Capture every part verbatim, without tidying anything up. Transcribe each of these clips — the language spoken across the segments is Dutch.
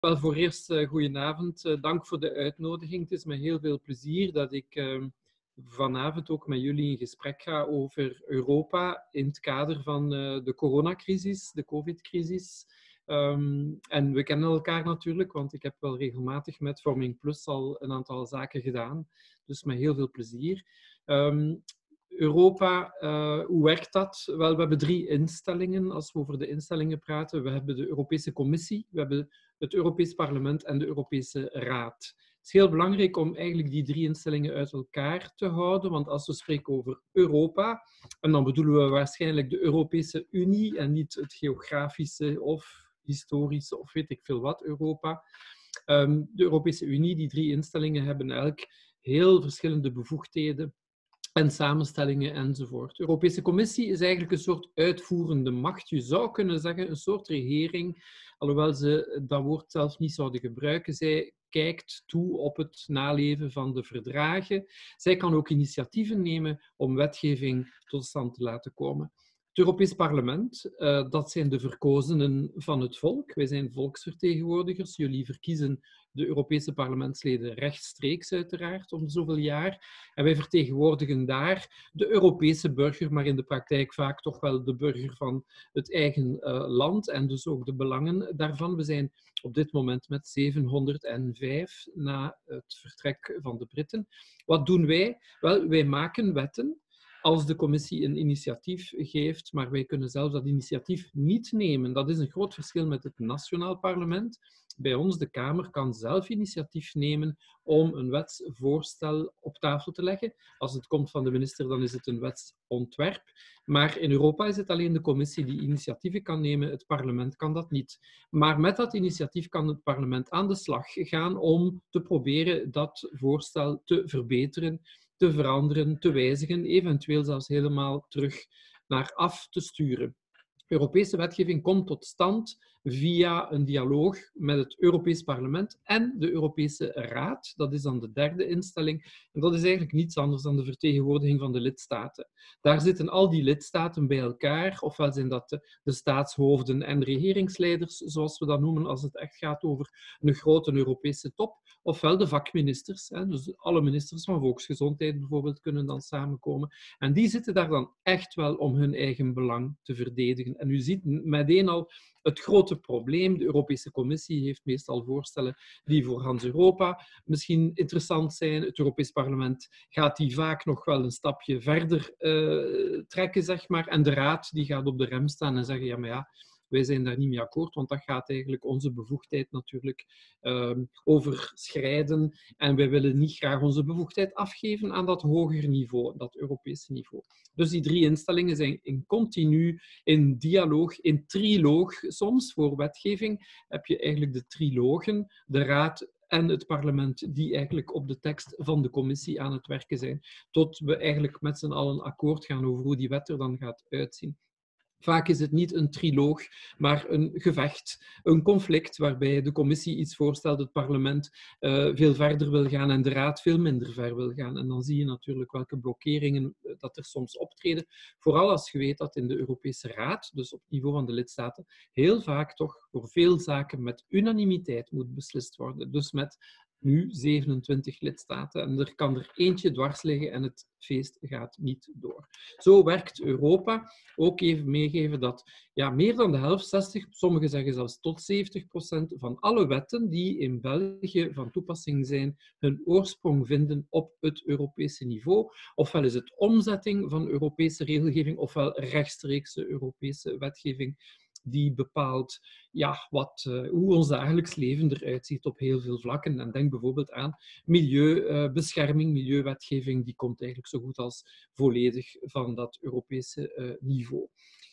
Wel, voor eerst uh, goedenavond. Uh, dank voor de uitnodiging. Het is met heel veel plezier dat ik uh, vanavond ook met jullie in gesprek ga over Europa in het kader van uh, de coronacrisis, de COVID-crisis. Um, en we kennen elkaar natuurlijk, want ik heb wel regelmatig met Vorming Plus al een aantal zaken gedaan. Dus met heel veel plezier. Um, Europa, uh, hoe werkt dat? Wel, we hebben drie instellingen als we over de instellingen praten. We hebben de Europese Commissie, we hebben het Europees Parlement en de Europese Raad. Het is heel belangrijk om eigenlijk die drie instellingen uit elkaar te houden, want als we spreken over Europa, en dan bedoelen we waarschijnlijk de Europese Unie en niet het geografische of historische of weet ik veel wat Europa. Um, de Europese Unie, die drie instellingen hebben elk heel verschillende bevoegdheden en samenstellingen enzovoort. De Europese Commissie is eigenlijk een soort uitvoerende macht. Je zou kunnen zeggen een soort regering, alhoewel ze dat woord zelf niet zouden gebruiken. Zij kijkt toe op het naleven van de verdragen. Zij kan ook initiatieven nemen om wetgeving tot stand te laten komen. Het Europees Parlement, uh, dat zijn de verkozenen van het volk. Wij zijn volksvertegenwoordigers. Jullie verkiezen de Europese parlementsleden rechtstreeks uiteraard om zoveel jaar. En wij vertegenwoordigen daar de Europese burger, maar in de praktijk vaak toch wel de burger van het eigen uh, land en dus ook de belangen daarvan. We zijn op dit moment met zevenhonderdvijf na het vertrek van de Britten. Wat doen wij? Wel, wij maken wetten. Als de commissie een initiatief geeft, maar wij kunnen zelf dat initiatief niet nemen. Dat is een groot verschil met het nationaal parlement. Bij ons, de Kamer, kan zelf initiatief nemen om een wetsvoorstel op tafel te leggen. Als het komt van de minister, dan is het een wetsontwerp. Maar in Europa is het alleen de commissie die initiatieven kan nemen. Het parlement kan dat niet. Maar met dat initiatief kan het parlement aan de slag gaan om te proberen dat voorstel te verbeteren, te veranderen, te wijzigen, eventueel zelfs helemaal terug naar af te sturen. Europese wetgeving komt tot stand via een dialoog met het Europees Parlement en de Europese Raad. Dat is dan de derde instelling. En dat is eigenlijk niets anders dan de vertegenwoordiging van de lidstaten. Daar zitten al die lidstaten bij elkaar, ofwel zijn dat de, de staatshoofden en regeringsleiders, zoals we dat noemen als het echt gaat over een grote Europese top, ofwel de vakministers. Hè, dus alle ministers van volksgezondheid bijvoorbeeld kunnen dan samenkomen. En die zitten daar dan echt wel om hun eigen belang te verdedigen. En u ziet meteen al het grote probleem. De Europese Commissie heeft meestal voorstellen die voor Hans Europa misschien interessant zijn. Het Europees Parlement gaat die vaak nog wel een stapje verder uh, trekken, zeg maar. En de Raad die gaat op de rem staan en zeggen, ja, maar ja, wij zijn daar niet mee akkoord, want dat gaat eigenlijk onze bevoegdheid natuurlijk uh, overschrijden. En wij willen niet graag onze bevoegdheid afgeven aan dat hoger niveau, dat Europese niveau. Dus die drie instellingen zijn in continu, in dialoog, in triloog soms. Voor wetgeving heb je eigenlijk de trilogen, de Raad en het parlement die eigenlijk op de tekst van de commissie aan het werken zijn, tot we eigenlijk met z'n allen akkoord gaan over hoe die wet er dan gaat uitzien. Vaak is het niet een triloog, maar een gevecht, een conflict waarbij de commissie iets voorstelt, het parlement uh, veel verder wil gaan en de raad veel minder ver wil gaan. En dan zie je natuurlijk welke blokkeringen dat er soms optreden. Vooral als je weet dat in de Europese Raad, dus op het niveau van de lidstaten, heel vaak toch voor veel zaken met unanimiteit moet beslist worden. Dus met nu zevenentwintig lidstaten en er kan er eentje dwars liggen en het feest gaat niet door. Zo werkt Europa. Ook even meegeven dat ja, meer dan de helft, zestig, sommigen zeggen zelfs tot zeventig procent van alle wetten die in België van toepassing zijn, hun oorsprong vinden op het Europese niveau. Ofwel is het omzetting van Europese regelgeving, ofwel rechtstreekse Europese wetgeving die bepaalt ja, wat, uh, hoe ons dagelijks leven eruit ziet op heel veel vlakken. En denk bijvoorbeeld aan milieubescherming, uh, milieuwetgeving, die komt eigenlijk zo goed als volledig van dat Europese uh, niveau.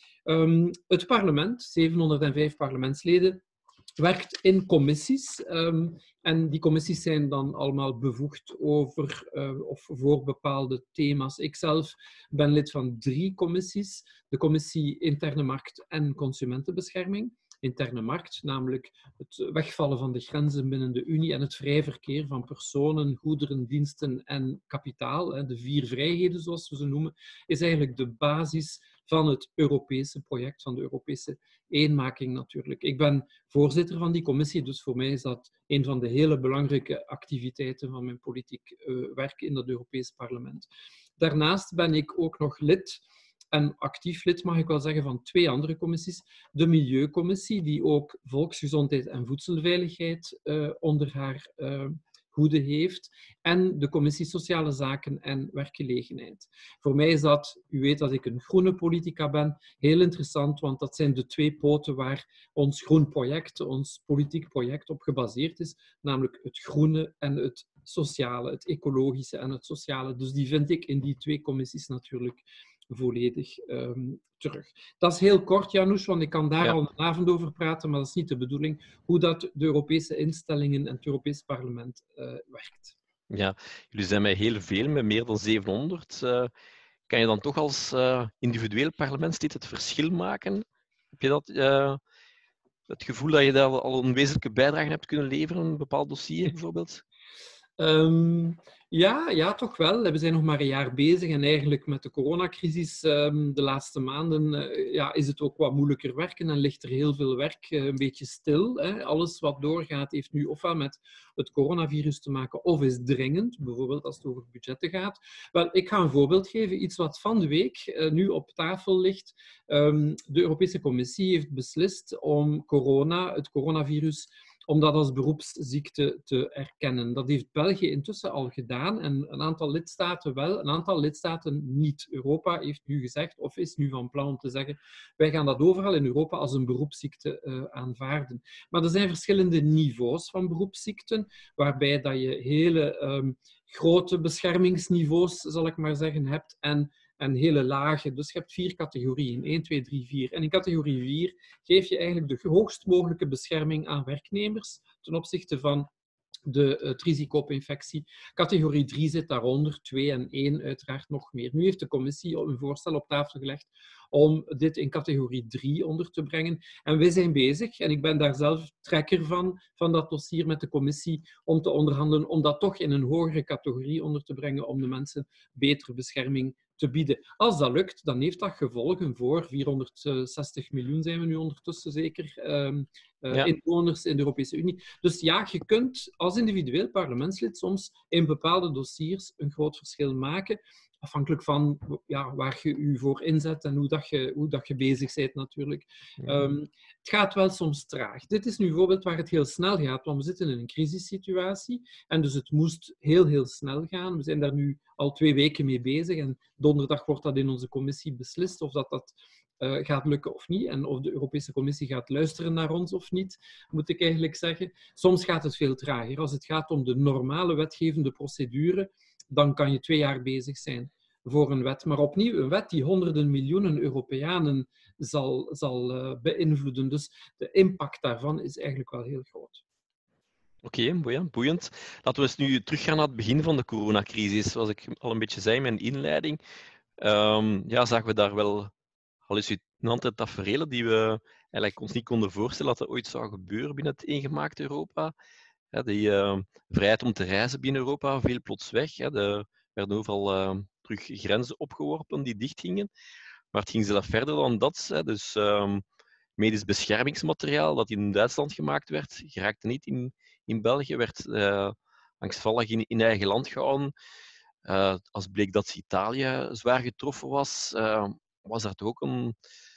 Um, het parlement, zevenhonderdvijf parlementsleden, werkt in commissies. Um, en die commissies zijn dan allemaal bevoegd over uh, of voor bepaalde thema's. Ikzelf ben lid van drie commissies. De commissie Interne Markt en Consumentenbescherming. Interne markt, namelijk het wegvallen van de grenzen binnen de Unie en het vrij verkeer van personen, goederen, diensten en kapitaal. De vier vrijheden, zoals we ze noemen, is eigenlijk de basis van het Europese project, van de Europese eenmaking natuurlijk. Ik ben voorzitter van die commissie, dus voor mij is dat een van de hele belangrijke activiteiten van mijn politiek uh, werk in het Europees Parlement. Daarnaast ben ik ook nog lid, en actief lid mag ik wel zeggen, van twee andere commissies. De Milieucommissie, die ook volksgezondheid en voedselveiligheid uh, onder haar uh, hoede heeft, en de Commissie Sociale Zaken en Werkgelegenheid. Voor mij is dat, u weet dat ik een groene politica ben, heel interessant, want dat zijn de twee poten waar ons groen project, ons politiek project op gebaseerd is, namelijk het groene en het sociale, het ecologische en het sociale. Dus die vind ik in die twee commissies natuurlijk volledig um, terug. Dat is heel kort, Janusz, want ik kan daar ja. al een avond over praten, maar dat is niet de bedoeling, hoe dat de Europese instellingen en het Europees Parlement uh, werkt. Ja, jullie zijn met heel veel, met meer dan zevenhonderd. Uh, kan je dan toch als uh, individueel parlementslid het verschil maken? Heb je dat, uh, het gevoel dat je daar al een wezenlijke bijdrage hebt kunnen leveren, een bepaald dossier bijvoorbeeld? Um, ja, ja, toch wel. We zijn nog maar een jaar bezig en eigenlijk met de coronacrisis um, de laatste maanden uh, ja, is het ook wat moeilijker werken en ligt er heel veel werk uh, een beetje stil. Hè. Alles wat doorgaat heeft nu ofwel met het coronavirus te maken of is dringend, bijvoorbeeld als het over budgetten gaat. Wel, ik ga een voorbeeld geven, iets wat van de week uh, nu op tafel ligt. Um, de Europese Commissie heeft beslist om corona, het coronavirus, om dat als beroepsziekte te erkennen. Dat heeft België intussen al gedaan en een aantal lidstaten wel, een aantal lidstaten niet. Europa heeft nu gezegd, of is nu van plan om te zeggen, wij gaan dat overal in Europa als een beroepsziekte uh, aanvaarden. Maar er zijn verschillende niveaus van beroepsziekten, waarbij dat je hele um, grote beschermingsniveaus, zal ik maar zeggen, hebt en en hele lage. Dus je hebt vier categorieën. één, twee, drie, vier. En in categorie vier geef je eigenlijk de hoogst mogelijke bescherming aan werknemers ten opzichte van de, het risico op infectie. Categorie drie zit daaronder, twee en één uiteraard nog meer. Nu heeft de commissie een voorstel op tafel gelegd om dit in categorie drie onder te brengen. En wij zijn bezig, en ik ben daar zelf trekker van, van dat dossier met de commissie, om te onderhandelen, om dat toch in een hogere categorie onder te brengen, om de mensen betere bescherming te bieden. Als dat lukt, dan heeft dat gevolgen voor vierhonderdzestig miljoen zijn we nu ondertussen zeker, um, uh, ja. inwoners in de Europese Unie. Dus ja, je kunt als individueel parlementslid soms in bepaalde dossiers een groot verschil maken, afhankelijk van ja, waar je je voor inzet en hoe, dat je, hoe dat je bezig bent natuurlijk. Um, het gaat wel soms traag. Dit is nu een voorbeeld waar het heel snel gaat, want we zitten in een crisissituatie en dus het moest heel, heel snel gaan. We zijn daar nu al twee weken mee bezig en donderdag wordt dat in onze commissie beslist of dat dat uh, gaat lukken of niet en of de Europese Commissie gaat luisteren naar ons of niet, moet ik eigenlijk zeggen. Soms gaat het veel trager. Als het gaat om de normale wetgevende procedure, dan kan je twee jaar bezig zijn voor een wet. Maar opnieuw, een wet die honderden miljoenen Europeanen zal, zal uh, beïnvloeden. Dus de impact daarvan is eigenlijk wel heel groot. Oké, okay, boeiend. Laten we eens nu teruggaan naar het begin van de coronacrisis. Zoals ik al een beetje zei in mijn inleiding, um, ja, zagen we daar wel hallucinante taferelen die we eigenlijk ons niet konden voorstellen dat er ooit zou gebeuren binnen het eengemaakte Europa. Ja, die uh, vrijheid om te reizen binnen Europa viel plots weg. Hè. Er werden overal uh, terug grenzen opgeworpen die dichtgingen. Maar het ging zelfs verder dan dat. Hè. Dus um, medisch beschermingsmateriaal dat in Duitsland gemaakt werd, geraakte niet in, in België, werd uh, angstvallig in, in eigen land gehouden. Uh, als bleek dat Italië zwaar getroffen was, uh, was er toch ook een,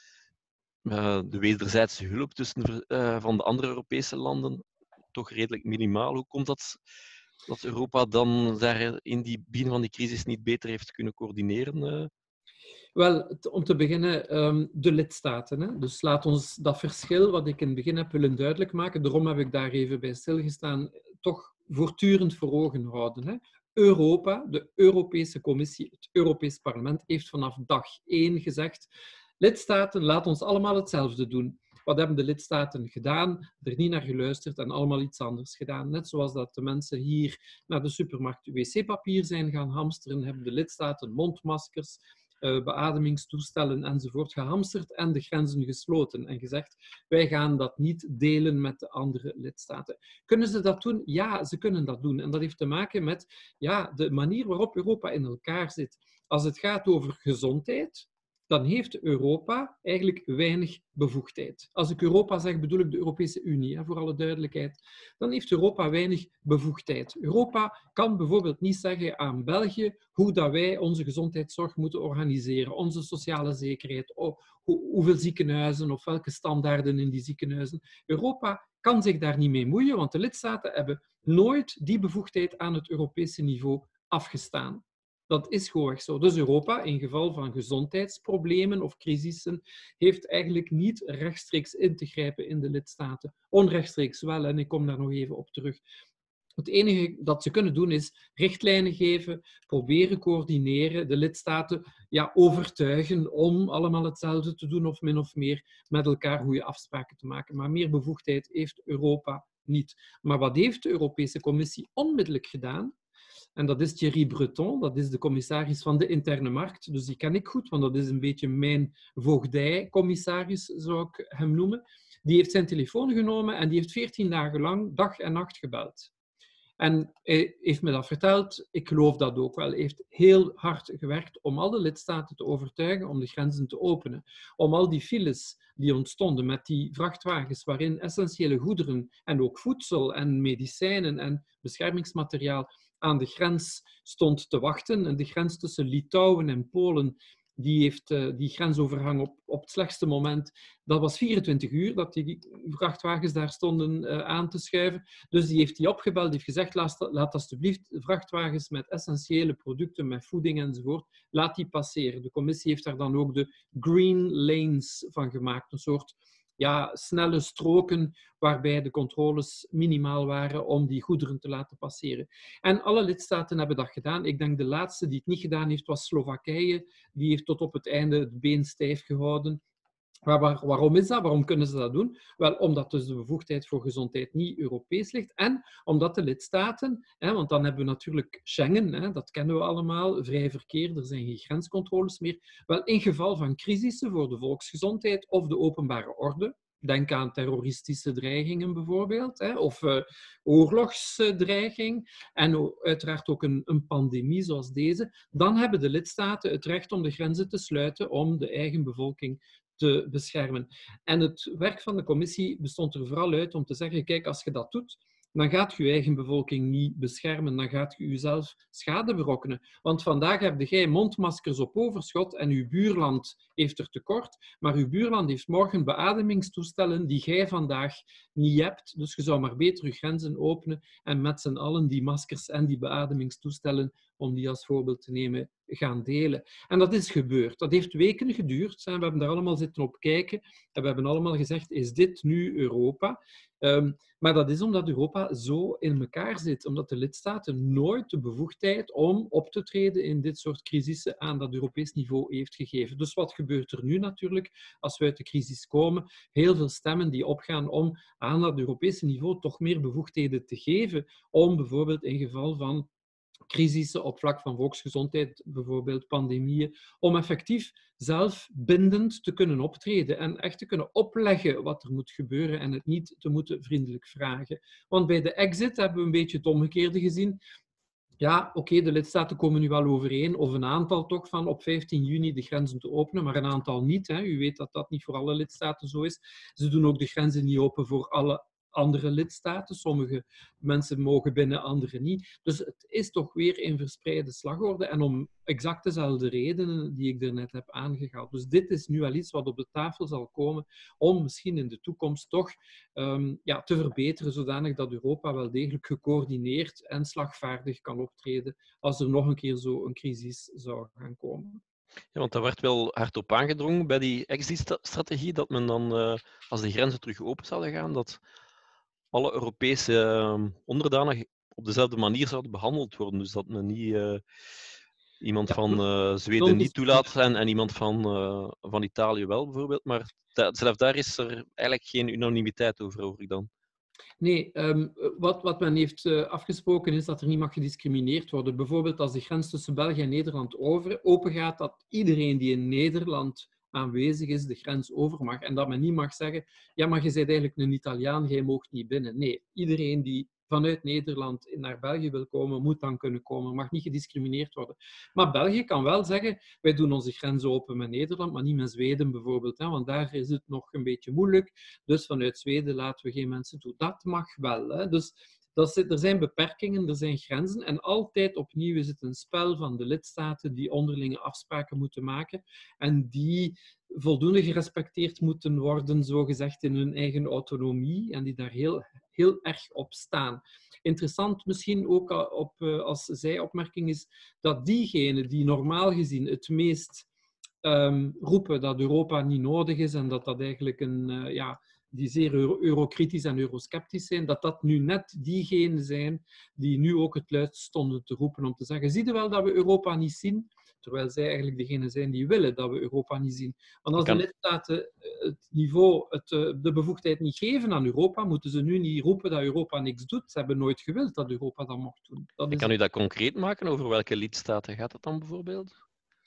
uh, de wederzijdse hulp tussen, uh, van de andere Europese landen toch redelijk minimaal. Hoe komt dat dat Europa dan daar in die begin van die crisis niet beter heeft kunnen coördineren? Uh? Wel, om te beginnen, um, de lidstaten. Hè? Dus laat ons dat verschil, wat ik in het begin heb willen duidelijk maken, daarom heb ik daar even bij stilgestaan, toch voortdurend voor ogen houden. Hè? Europa, de Europese Commissie, het Europees Parlement, heeft vanaf dag één gezegd, lidstaten, laat ons allemaal hetzelfde doen. Wat hebben de lidstaten gedaan? Er niet naar geluisterd en allemaal iets anders gedaan. Net zoals dat de mensen hier naar de supermarkt wc-papier zijn gaan hamsteren, hebben de lidstaten mondmaskers, uh, beademingstoestellen enzovoort gehamsterd en de grenzen gesloten en gezegd, wij gaan dat niet delen met de andere lidstaten. Kunnen ze dat doen? Ja, ze kunnen dat doen. En dat heeft te maken met ja, de manier waarop Europa in elkaar zit. Als het gaat over gezondheid, dan heeft Europa eigenlijk weinig bevoegdheid. Als ik Europa zeg, bedoel ik de Europese Unie, hè, voor alle duidelijkheid. Dan heeft Europa weinig bevoegdheid. Europa kan bijvoorbeeld niet zeggen aan België hoe dat wij onze gezondheidszorg moeten organiseren, onze sociale zekerheid, hoeveel ziekenhuizen of welke standaarden in die ziekenhuizen. Europa kan zich daar niet mee moeien, want de lidstaten hebben nooit die bevoegdheid aan het Europese niveau afgestaan. Dat is gewoon zo. Dus Europa, in geval van gezondheidsproblemen of crisissen, heeft eigenlijk niet rechtstreeks in te grijpen in de lidstaten. Onrechtstreeks wel, en ik kom daar nog even op terug. Het enige dat ze kunnen doen is richtlijnen geven, proberen coördineren, de lidstaten ja, overtuigen om allemaal hetzelfde te doen of min of meer met elkaar goede afspraken te maken. Maar meer bevoegdheid heeft Europa niet. Maar wat heeft de Europese Commissie onmiddellijk gedaan? En dat is Thierry Breton, dat is de commissaris van de interne markt. Dus die ken ik goed, want dat is een beetje mijn voogdij-commissaris, zou ik hem noemen. Die heeft zijn telefoon genomen en die heeft veertien dagen lang dag en nacht gebeld. En hij heeft me dat verteld, ik geloof dat ook wel. Hij heeft heel hard gewerkt om alle lidstaten te overtuigen om de grenzen te openen. Om al die files die ontstonden met die vrachtwagens waarin essentiële goederen en ook voedsel en medicijnen en beschermingsmateriaal aan de grens stond te wachten. En de grens tussen Litouwen en Polen, die heeft uh, die grensovergang op, op het slechtste moment, dat was vierentwintig uur dat die vrachtwagens daar stonden uh, aan te schuiven. Dus die heeft die opgebeld, heeft gezegd, laat, laat alsjeblieft vrachtwagens met essentiële producten, met voeding enzovoort, laat die passeren. De commissie heeft daar dan ook de green lanes van gemaakt, een soort ja, snelle stroken waarbij de controles minimaal waren om die goederen te laten passeren. En alle lidstaten hebben dat gedaan. Ik denk de laatste die het niet gedaan heeft was Slowakije. Die heeft tot op het einde het been stijf gehouden. Maar waar, waarom is dat? Waarom kunnen ze dat doen? Wel, omdat dus de bevoegdheid voor gezondheid niet Europees ligt en omdat de lidstaten, hè, want dan hebben we natuurlijk Schengen, hè, dat kennen we allemaal, vrij verkeer, er zijn geen grenscontroles meer. Wel, in geval van crisissen voor de volksgezondheid of de openbare orde, denk aan terroristische dreigingen bijvoorbeeld, hè, of uh, oorlogsdreiging en uiteraard ook een, een pandemie zoals deze, dan hebben de lidstaten het recht om de grenzen te sluiten om de eigen bevolking te beschermen. En het werk van de commissie bestond er vooral uit om te zeggen, kijk, als je dat doet, dan gaat je je eigen bevolking niet beschermen, dan gaat je jezelf schade berokkenen. Want vandaag heb jij mondmaskers op overschot en uw buurland heeft er tekort, maar uw buurland heeft morgen beademingstoestellen die jij vandaag niet hebt. Dus je zou maar beter je grenzen openen en met z'n allen die maskers en die beademingstoestellen, om die als voorbeeld te nemen, gaan delen. En dat is gebeurd. Dat heeft weken geduurd. We hebben daar allemaal zitten op kijken en we hebben allemaal gezegd, is dit nu Europa? Um, maar dat is omdat Europa zo in elkaar zit, omdat de lidstaten nooit de bevoegdheid om op te treden in dit soort crisissen aan dat Europees niveau heeft gegeven. Dus wat gebeurt er nu natuurlijk als we uit de crisis komen? Heel veel stemmen die opgaan om aan dat Europese niveau toch meer bevoegdheden te geven, om bijvoorbeeld in geval van crisissen op vlak van volksgezondheid, bijvoorbeeld pandemieën, om effectief zelf bindend te kunnen optreden en echt te kunnen opleggen wat er moet gebeuren en het niet te moeten vriendelijk vragen. Want bij de exit hebben we een beetje het omgekeerde gezien. Ja, oké, okay, de lidstaten komen nu wel overeen, of een aantal toch, van op vijftien juni de grenzen te openen, maar een aantal niet. Hè. U weet dat dat niet voor alle lidstaten zo is. Ze doen ook de grenzen niet open voor alle andere lidstaten. Sommige mensen mogen binnen, anderen niet. Dus het is toch weer een verspreide slagorde en om exact dezelfde redenen die ik er net heb aangehaald. Dus dit is nu al iets wat op de tafel zal komen om misschien in de toekomst toch um, ja, te verbeteren, zodanig dat Europa wel degelijk gecoördineerd en slagvaardig kan optreden als er nog een keer zo een crisis zou gaan komen. Ja, want daar werd wel hard op aangedrongen bij die exit-strategie, dat men dan, uh, als de grenzen terug open zouden gaan, dat alle Europese uh, onderdanen op dezelfde manier zouden behandeld worden. Dus dat men niet uh, iemand ja, van uh, Zweden niet toelaat en, en iemand van, uh, van Italië wel, bijvoorbeeld. Maar da- zelfs daar is er eigenlijk geen unanimiteit over, hoor ik dan. Nee, um, wat, wat men heeft uh, afgesproken is dat er niet mag gediscrimineerd worden. Bijvoorbeeld als de grens tussen België en Nederland over, open gaat, dat iedereen die in Nederland aanwezig is, de grens over mag. En dat men niet mag zeggen, ja, maar je bent eigenlijk een Italiaan, jij mag niet binnen. Nee, iedereen die vanuit Nederland naar België wil komen, moet dan kunnen komen. Mag niet gediscrimineerd worden. Maar België kan wel zeggen, wij doen onze grenzen open met Nederland, maar niet met Zweden bijvoorbeeld. Hè, want daar is het nog een beetje moeilijk. Dus vanuit Zweden laten we geen mensen toe. Dat mag wel. Hè. Dus dat is, er zijn beperkingen, er zijn grenzen. En altijd opnieuw is het een spel van de lidstaten die onderlinge afspraken moeten maken. En die voldoende gerespecteerd moeten worden, zogezegd in hun eigen autonomie. En die daar heel, heel erg op staan. Interessant misschien ook op, als zijopmerking is dat diegenen die normaal gezien het meest um, roepen dat Europa niet nodig is en dat dat eigenlijk een... Uh, ja, die zeer eurokritisch en eurosceptisch zijn, dat dat nu net diegenen zijn die nu ook het luidst stonden te roepen om te zeggen, zie je wel dat we Europa niet zien? Terwijl zij eigenlijk degene zijn die willen dat we Europa niet zien. Want als de lidstaten het niveau, het, de bevoegdheid niet geven aan Europa, moeten ze nu niet roepen dat Europa niks doet. Ze hebben nooit gewild dat Europa dat mocht doen. Dat is... Kan u dat concreet maken? Over welke lidstaten gaat het dan bijvoorbeeld?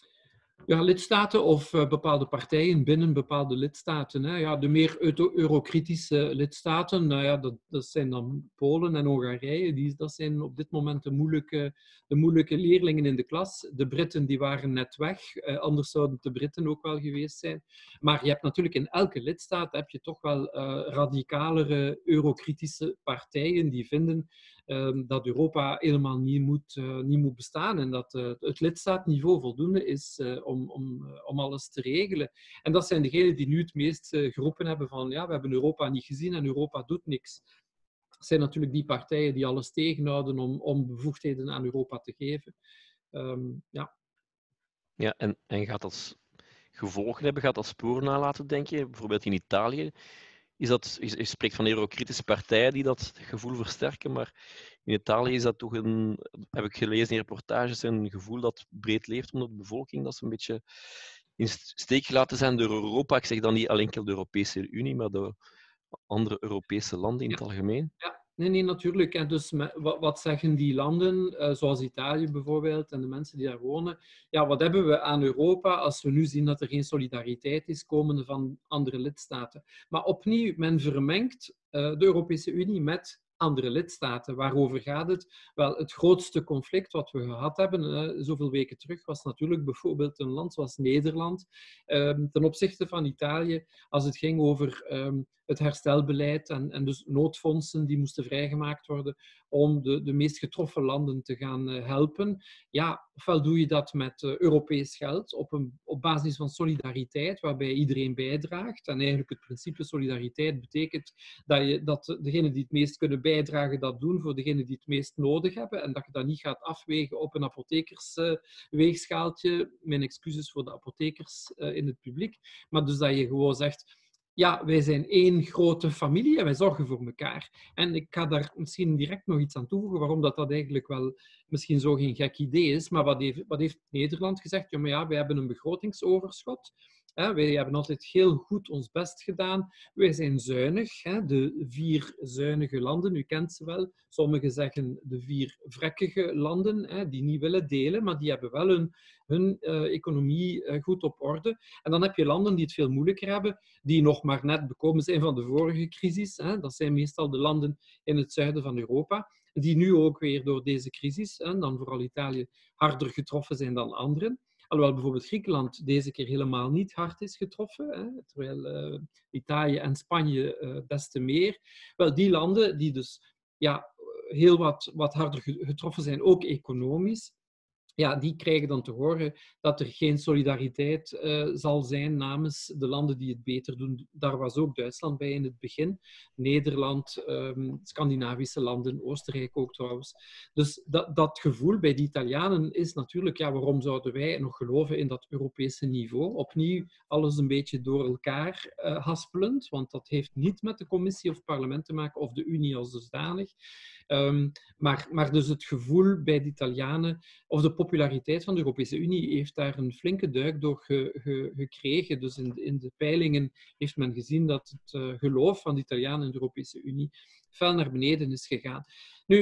Ja, lidstaten of uh, bepaalde partijen binnen bepaalde lidstaten. Hè. Ja, de meer eurokritische lidstaten, nou ja, dat, dat zijn dan Polen en Hongarije. Die, dat zijn op dit moment de moeilijke, de moeilijke leerlingen in de klas. De Britten die waren net weg, uh, anders zouden de Britten ook wel geweest zijn. Maar je hebt natuurlijk in elke lidstaat heb je toch wel uh, radicalere eurokritische partijen die vinden uh, dat Europa helemaal niet moet, uh, niet moet bestaan en dat uh, het lidstaatniveau voldoende is uh, om, om, om alles te regelen. En dat zijn degenen die nu het meest uh, geroepen hebben van ja, we hebben Europa niet gezien en Europa doet niks. Dat zijn natuurlijk die partijen die alles tegenhouden om, om bevoegdheden aan Europa te geven. Um, ja. Ja, en, en gaat dat gevolgen hebben, gaat dat sporen nalaten, denk je? Bijvoorbeeld in Italië. Is dat, je spreekt van eurokritische partijen die dat gevoel versterken, maar in Italië is dat toch een, heb ik gelezen in reportages, een gevoel dat breed leeft onder de bevolking, dat ze een beetje in steek gelaten zijn door Europa. Ik zeg dan niet alleen de Europese Unie, maar door andere Europese landen in het ja. algemeen. Ja. Nee, nee, natuurlijk. En dus wat, wat zeggen die landen, uh, zoals Italië bijvoorbeeld, en de mensen die daar wonen? Ja, wat hebben we aan Europa als we nu zien dat er geen solidariteit is komende van andere lidstaten? Maar opnieuw, men vermengt uh, de Europese Unie met andere lidstaten. Waarover gaat het? Wel, het grootste conflict wat we gehad hebben, uh, zoveel weken terug, was natuurlijk bijvoorbeeld een land zoals Nederland, um, ten opzichte van Italië, als het ging over um, het herstelbeleid en, en dus noodfondsen die moesten vrijgemaakt worden om de, de meest getroffen landen te gaan uh, helpen. Ja, ofwel doe je dat met uh, Europees geld op, een, op basis van solidariteit, waarbij iedereen bijdraagt. En eigenlijk het principe solidariteit betekent dat, je, dat degenen die het meest kunnen bijdragen dat doen voor degenen die het meest nodig hebben en dat je dat niet gaat afwegen op een apothekersweegschaaltje. Uh, Mijn excuses voor de apothekers uh, in het publiek. Maar dus dat je gewoon zegt, ja, wij zijn één grote familie en wij zorgen voor elkaar. En ik ga daar misschien direct nog iets aan toevoegen, waarom dat, dat eigenlijk wel misschien zo geen gek idee is. Maar wat heeft, wat heeft Nederland gezegd? Ja, maar ja, wij hebben een begrotingsoverschot. Hè, wij hebben altijd heel goed ons best gedaan. Wij zijn zuinig. Hè, de vier zuinige landen, u kent ze wel. Sommigen zeggen de vier vrekkige landen, hè, die niet willen delen, maar die hebben wel hun, hun uh, economie uh, goed op orde. En dan heb je landen die het veel moeilijker hebben, die nog maar net bekomen zijn van de vorige crisis. Hè. Dat zijn meestal de landen in het zuiden van Europa, die nu ook weer door deze crisis, hè, dan vooral Italië, harder getroffen zijn dan anderen. Alhoewel bijvoorbeeld Griekenland deze keer helemaal niet hard is getroffen, hè, terwijl uh, Italië en Spanje uh, des te meer. Wel, die landen die dus ja, heel wat, wat harder getroffen zijn, ook economisch, ja, die krijgen dan te horen dat er geen solidariteit uh, zal zijn namens de landen die het beter doen. Daar was ook Duitsland bij in het begin. Nederland, um, Scandinavische landen, Oostenrijk ook trouwens. Dus dat, dat gevoel bij de Italianen is natuurlijk, ja, waarom zouden wij nog geloven in dat Europese niveau? Opnieuw alles een beetje door elkaar uh, haspelend, want dat heeft niet met de commissie of het parlement te maken of de Unie als dusdanig. Um, maar, maar dus het gevoel bij de Italianen, of de populariteit van de Europese Unie, heeft daar een flinke duik door ge, ge, gekregen. Dus in, in de peilingen heeft men gezien dat het uh, geloof van de Italianen in de Europese Unie fel naar beneden is gegaan. Nu,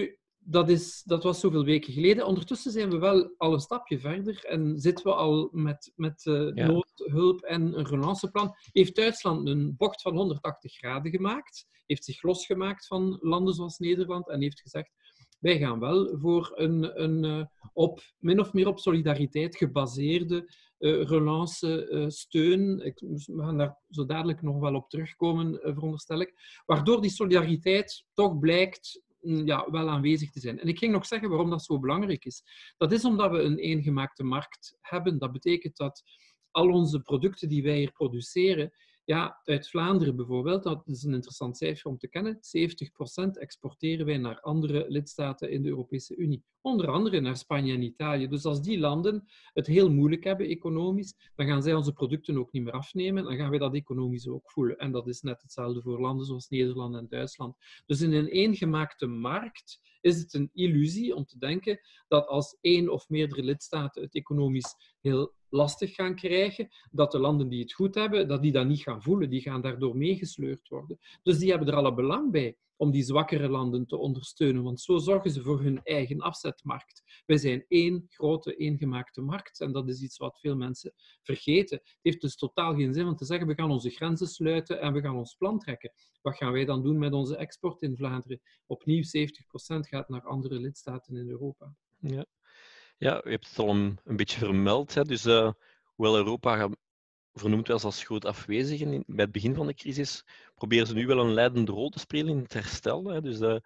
dat, is, dat was zoveel weken geleden. Ondertussen zijn we wel al een stapje verder en zitten we al met, met uh, Ja. noodhulp en een relanceplan. Heeft Duitsland een bocht van honderdtachtig graden gemaakt, heeft zich losgemaakt van landen zoals Nederland en heeft gezegd, wij gaan wel voor een, een uh, op, min of meer op solidariteit gebaseerde uh, relance uh, steun. Ik, we gaan daar zo dadelijk nog wel op terugkomen, uh, veronderstel ik. Waardoor die solidariteit toch blijkt ja, wel aanwezig te zijn. En ik ging nog zeggen waarom dat zo belangrijk is. Dat is omdat we een eengemaakte markt hebben. Dat betekent dat al onze producten die wij hier produceren, ja, uit Vlaanderen bijvoorbeeld, dat is een interessant cijfer om te kennen, zeventig procent exporteren wij naar andere lidstaten in de Europese Unie. Onder andere naar Spanje en Italië. Dus als die landen het heel moeilijk hebben economisch, dan gaan zij onze producten ook niet meer afnemen. Dan gaan wij dat economisch ook voelen. En dat is net hetzelfde voor landen zoals Nederland en Duitsland. Dus in een eengemaakte markt is het een illusie om te denken dat als één of meerdere lidstaten het economisch heel lastig gaan krijgen, dat de landen die het goed hebben, dat die dat niet gaan voelen. Die gaan daardoor meegesleurd worden. Dus die hebben er alle belang bij om die zwakkere landen te ondersteunen, want zo zorgen ze voor hun eigen afzetmarkt. Wij zijn één grote, eengemaakte markt en dat is iets wat veel mensen vergeten. Het heeft dus totaal geen zin om te zeggen, we gaan onze grenzen sluiten en we gaan ons plan trekken. Wat gaan wij dan doen met onze export in Vlaanderen? Opnieuw, zeventig procent gaat naar andere lidstaten in Europa. Ja. Ja, u hebt het al een, een beetje vermeld. Hè. Dus uh, hoewel Europa vernoemd was als groot afwezige in, bij het begin van de crisis, proberen ze nu wel een leidende rol te spelen in het herstel. Hè. Dus, uh,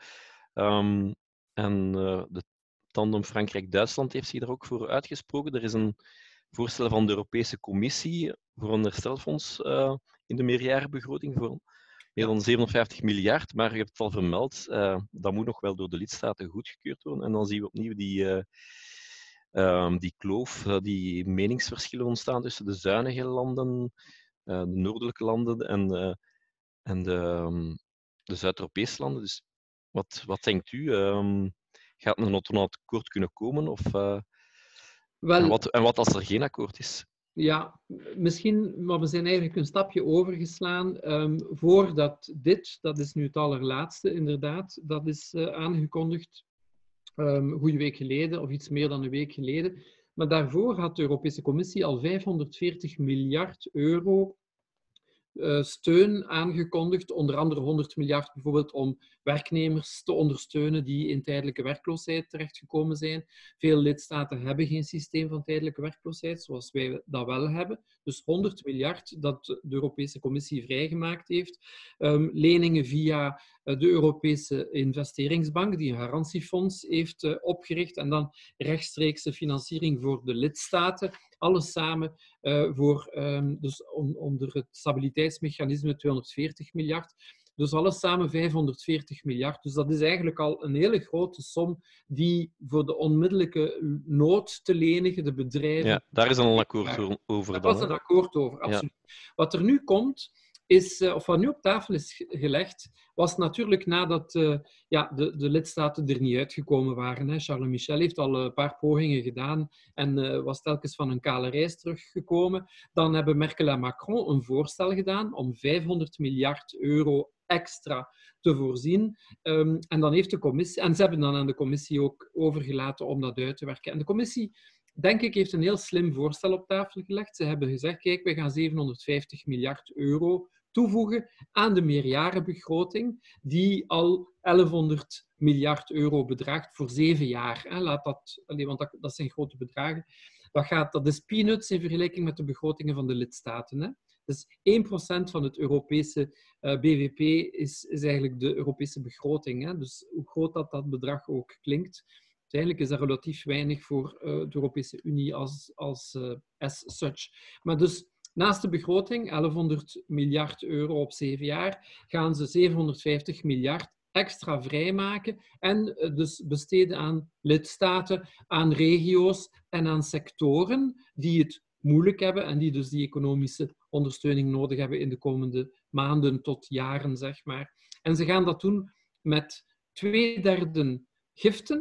um, en uh, de tandem Frankrijk-Duitsland heeft zich daar ook voor uitgesproken. Er is een voorstel van de Europese Commissie voor een herstelfonds uh, in de meerjarenbegroting voor meer dan zevenenvijftig miljard, maar je hebt het al vermeld, uh, dat moet nog wel door de lidstaten goedgekeurd worden. En dan zien we opnieuw die... Uh, Um, die kloof, uh, die meningsverschillen ontstaan tussen de zuinige landen, uh, de noordelijke landen en, uh, en de, um, de Zuid-Europese landen. Dus wat, wat denkt u? Um, gaat er nog een akkoord kunnen komen? Of, uh, Wel, en, wat, en wat als er geen akkoord is? Ja, misschien, maar we zijn eigenlijk een stapje overgeslaan. Um, voordat dit, dat is nu het allerlaatste inderdaad, dat is uh, aangekondigd. Um, een goede week geleden, of iets meer dan een week geleden. Maar daarvoor had de Europese Commissie al vijfhonderdveertig miljard euro uh, steun aangekondigd. Onder andere honderd miljard bijvoorbeeld om werknemers te ondersteunen die in tijdelijke werkloosheid terechtgekomen zijn. Veel lidstaten hebben geen systeem van tijdelijke werkloosheid, zoals wij dat wel hebben. Dus honderd miljard dat de Europese Commissie vrijgemaakt heeft. Um, leningen via de Europese Investeringsbank, die een garantiefonds heeft uh, opgericht. En dan rechtstreekse financiering voor de lidstaten. Alles samen uh, voor, um, dus on, onder het stabiliteitsmechanisme tweehonderdveertig miljard. Dus alles samen vijfhonderdveertig miljard. Dus dat is eigenlijk al een hele grote som die voor de onmiddellijke nood te lenigen, de bedrijven... Ja, daar is al een akkoord over. Daar dan, was een akkoord over, absoluut. Ja. Wat er nu komt, is, of wat nu op tafel is gelegd, was natuurlijk nadat uh, ja, de, de lidstaten er niet uitgekomen waren. Hè. Charles Michel heeft al een paar pogingen gedaan en uh, was telkens van een kale reis teruggekomen. Dan hebben Merkel en Macron een voorstel gedaan om vijfhonderd miljard euro extra te voorzien. Um, en, dan heeft de commissie, en ze hebben dan aan de commissie ook overgelaten om dat uit te werken. En de commissie, denk ik, heeft een heel slim voorstel op tafel gelegd. Ze hebben gezegd, kijk, wij gaan zevenhonderdvijftig miljard euro toevoegen aan de meerjarenbegroting, die al elfhonderd miljard euro bedraagt voor zeven jaar. Hè. Laat dat, want dat, dat zijn grote bedragen. Dat, gaat, dat is peanuts in vergelijking met de begrotingen van de lidstaten. Hè. Dus één procent van het Europese uh, B V P is, is eigenlijk de Europese begroting. Hè. Dus hoe groot dat, dat bedrag ook klinkt, uiteindelijk is dat relatief weinig voor uh, de Europese Unie als, als uh, as such. Maar dus naast de begroting, elfhonderd miljard euro op zeven jaar, gaan ze zevenhonderdvijftig miljard extra vrijmaken en uh, dus besteden aan lidstaten, aan regio's en aan sectoren die het moeilijk hebben en die dus die economische ondersteuning nodig hebben in de komende maanden tot jaren, zeg maar. En ze gaan dat doen met twee derde giften,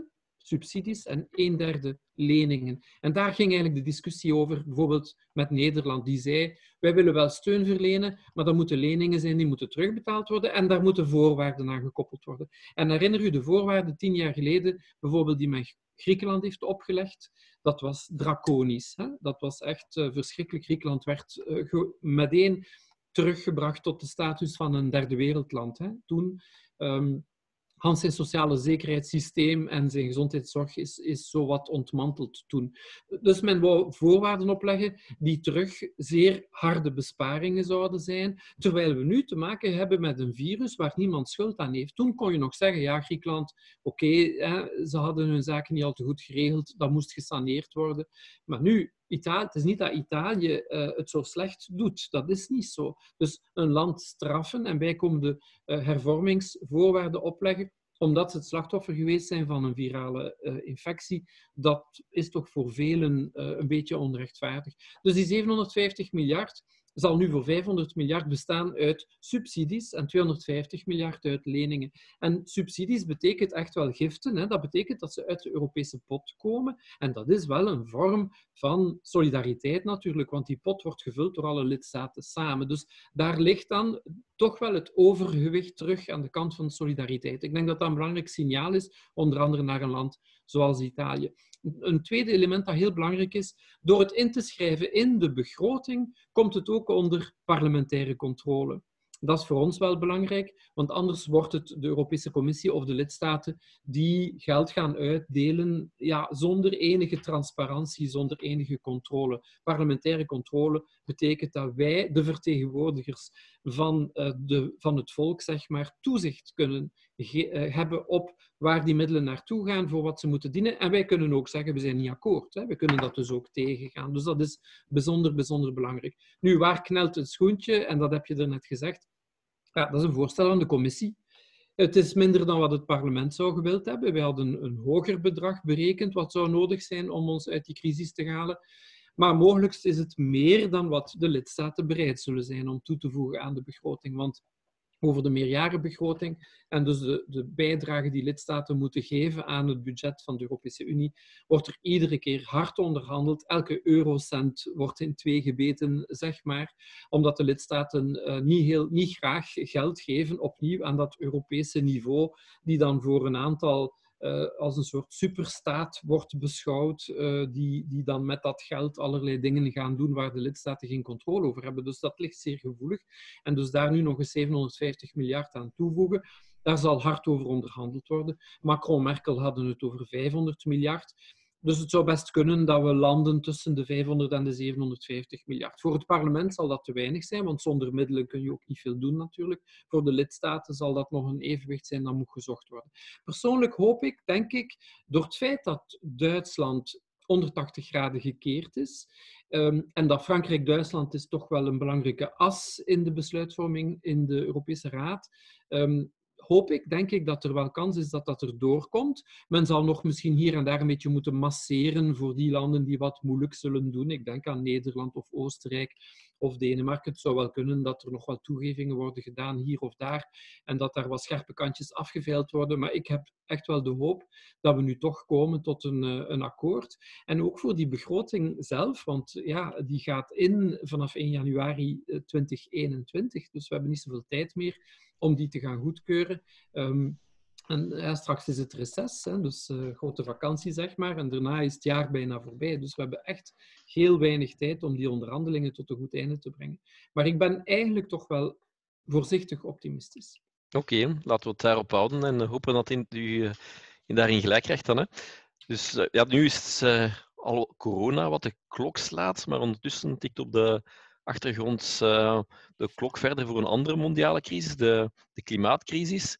subsidies en een derde leningen. En daar ging eigenlijk de discussie over, bijvoorbeeld met Nederland, die zei, wij willen wel steun verlenen, maar dat moeten leningen zijn die moeten terugbetaald worden en daar moeten voorwaarden aan gekoppeld worden. En herinner u de voorwaarden tien jaar geleden, bijvoorbeeld die men Griekenland heeft opgelegd, dat was draconisch. Hè? Dat was echt uh, verschrikkelijk. Griekenland werd uh, meteen teruggebracht tot de status van een derde wereldland. Hè? Toen, um, Hans zijn sociale zekerheidssysteem en zijn gezondheidszorg is, is zowat ontmanteld toen. Dus men wou voorwaarden opleggen die terug zeer harde besparingen zouden zijn, terwijl we nu te maken hebben met een virus waar niemand schuld aan heeft. Toen kon je nog zeggen, ja, Griekenland, oké, okay, ze hadden hun zaken niet al te goed geregeld, dat moest gesaneerd worden. Maar nu, Italië, het is niet dat Italië uh, het zo slecht doet. Dat is niet zo. Dus een land straffen en bijkomende uh, hervormingsvoorwaarden opleggen, omdat ze het slachtoffer geweest zijn van een virale uh, infectie, dat is toch voor velen uh, een beetje onrechtvaardig. Dus die zevenhonderdvijftig miljard zal nu voor vijfhonderd miljard bestaan uit subsidies en tweehonderdvijftig miljard uit leningen. En subsidies betekent echt wel giften. Hè? Dat betekent dat ze uit de Europese pot komen. En dat is wel een vorm van solidariteit natuurlijk, want die pot wordt gevuld door alle lidstaten samen. Dus daar ligt dan toch wel het overgewicht terug aan de kant van solidariteit. Ik denk dat dat een belangrijk signaal is, onder andere naar een land zoals Italië. Een tweede element dat heel belangrijk is, door het in te schrijven in de begroting, komt het ook onder parlementaire controle. Dat is voor ons wel belangrijk, want anders wordt het de Europese Commissie of de lidstaten die geld gaan uitdelen ja, zonder enige transparantie, zonder enige controle. Parlementaire controle betekent dat wij, de vertegenwoordigers van, uh, de, van het volk, zeg maar, toezicht kunnen ge- uh, hebben op waar die middelen naartoe gaan, voor wat ze moeten dienen. En wij kunnen ook zeggen, we zijn niet akkoord. Hè. We kunnen dat dus ook tegengaan. Dus dat is bijzonder, bijzonder belangrijk. Nu, waar knelt het schoentje? En dat heb je er net gezegd. Ja, dat is een voorstel van de commissie. Het is minder dan wat het parlement zou gewild hebben. Wij hadden een hoger bedrag berekend wat zou nodig zijn om ons uit die crisis te halen. Maar mogelijk is het meer dan wat de lidstaten bereid zullen zijn om toe te voegen aan de begroting. Want over de meerjarenbegroting en dus de, de bijdrage die lidstaten moeten geven aan het budget van de Europese Unie, wordt er iedere keer hard onderhandeld. Elke eurocent wordt in twee gebeten, zeg maar, omdat de lidstaten uh, niet, heel, niet graag geld geven opnieuw aan dat Europese niveau, die dan voor een aantal Uh, als een soort superstaat wordt beschouwd, uh, die, die dan met dat geld allerlei dingen gaan doen waar de lidstaten geen controle over hebben. Dus dat ligt zeer gevoelig. En dus daar nu nog eens zevenhonderdvijftig miljard aan toevoegen, daar zal hard over onderhandeld worden. Macron en Merkel hadden het over vijfhonderd miljard. Dus het zou best kunnen dat we landen tussen de vijfhonderd en de zevenhonderdvijftig miljard. Voor het parlement zal dat te weinig zijn, want zonder middelen kun je ook niet veel doen natuurlijk. Voor de lidstaten zal dat nog een evenwicht zijn dat moet gezocht worden. Persoonlijk hoop ik, denk ik, door het feit dat Duitsland honderdtachtig graden gekeerd is um, en dat Frankrijk-Duitsland is toch wel een belangrijke as in de besluitvorming in de Europese Raad, um, hoop ik, denk ik, dat er wel kans is dat dat er doorkomt. Men zal nog misschien hier en daar een beetje moeten masseren voor die landen die wat moeilijk zullen doen. Ik denk aan Nederland of Oostenrijk of Denemarken. Het zou wel kunnen dat er nog wat toegevingen worden gedaan hier of daar en dat daar wat scherpe kantjes afgeveild worden. Maar ik heb echt wel de hoop dat we nu toch komen tot een, een akkoord. En ook voor die begroting zelf, want ja, die gaat in vanaf één januari tweeduizend eenentwintig. Dus we hebben niet zoveel tijd meer om die te gaan goedkeuren. Um, en ja, straks is het reces, hè, dus uh, grote vakantie, zeg maar. En daarna is het jaar bijna voorbij. Dus we hebben echt heel weinig tijd om die onderhandelingen tot een goed einde te brengen. Maar ik ben eigenlijk toch wel voorzichtig optimistisch. Oké, okay, laten we het daarop houden en hopen dat u uh, daarin gelijk krijgt dan. Hè. Dus uh, ja, nu is het uh, al corona wat de klok slaat, maar ondertussen tikt op de achtergrond uh, de klok verder voor een andere mondiale crisis, de, de klimaatcrisis.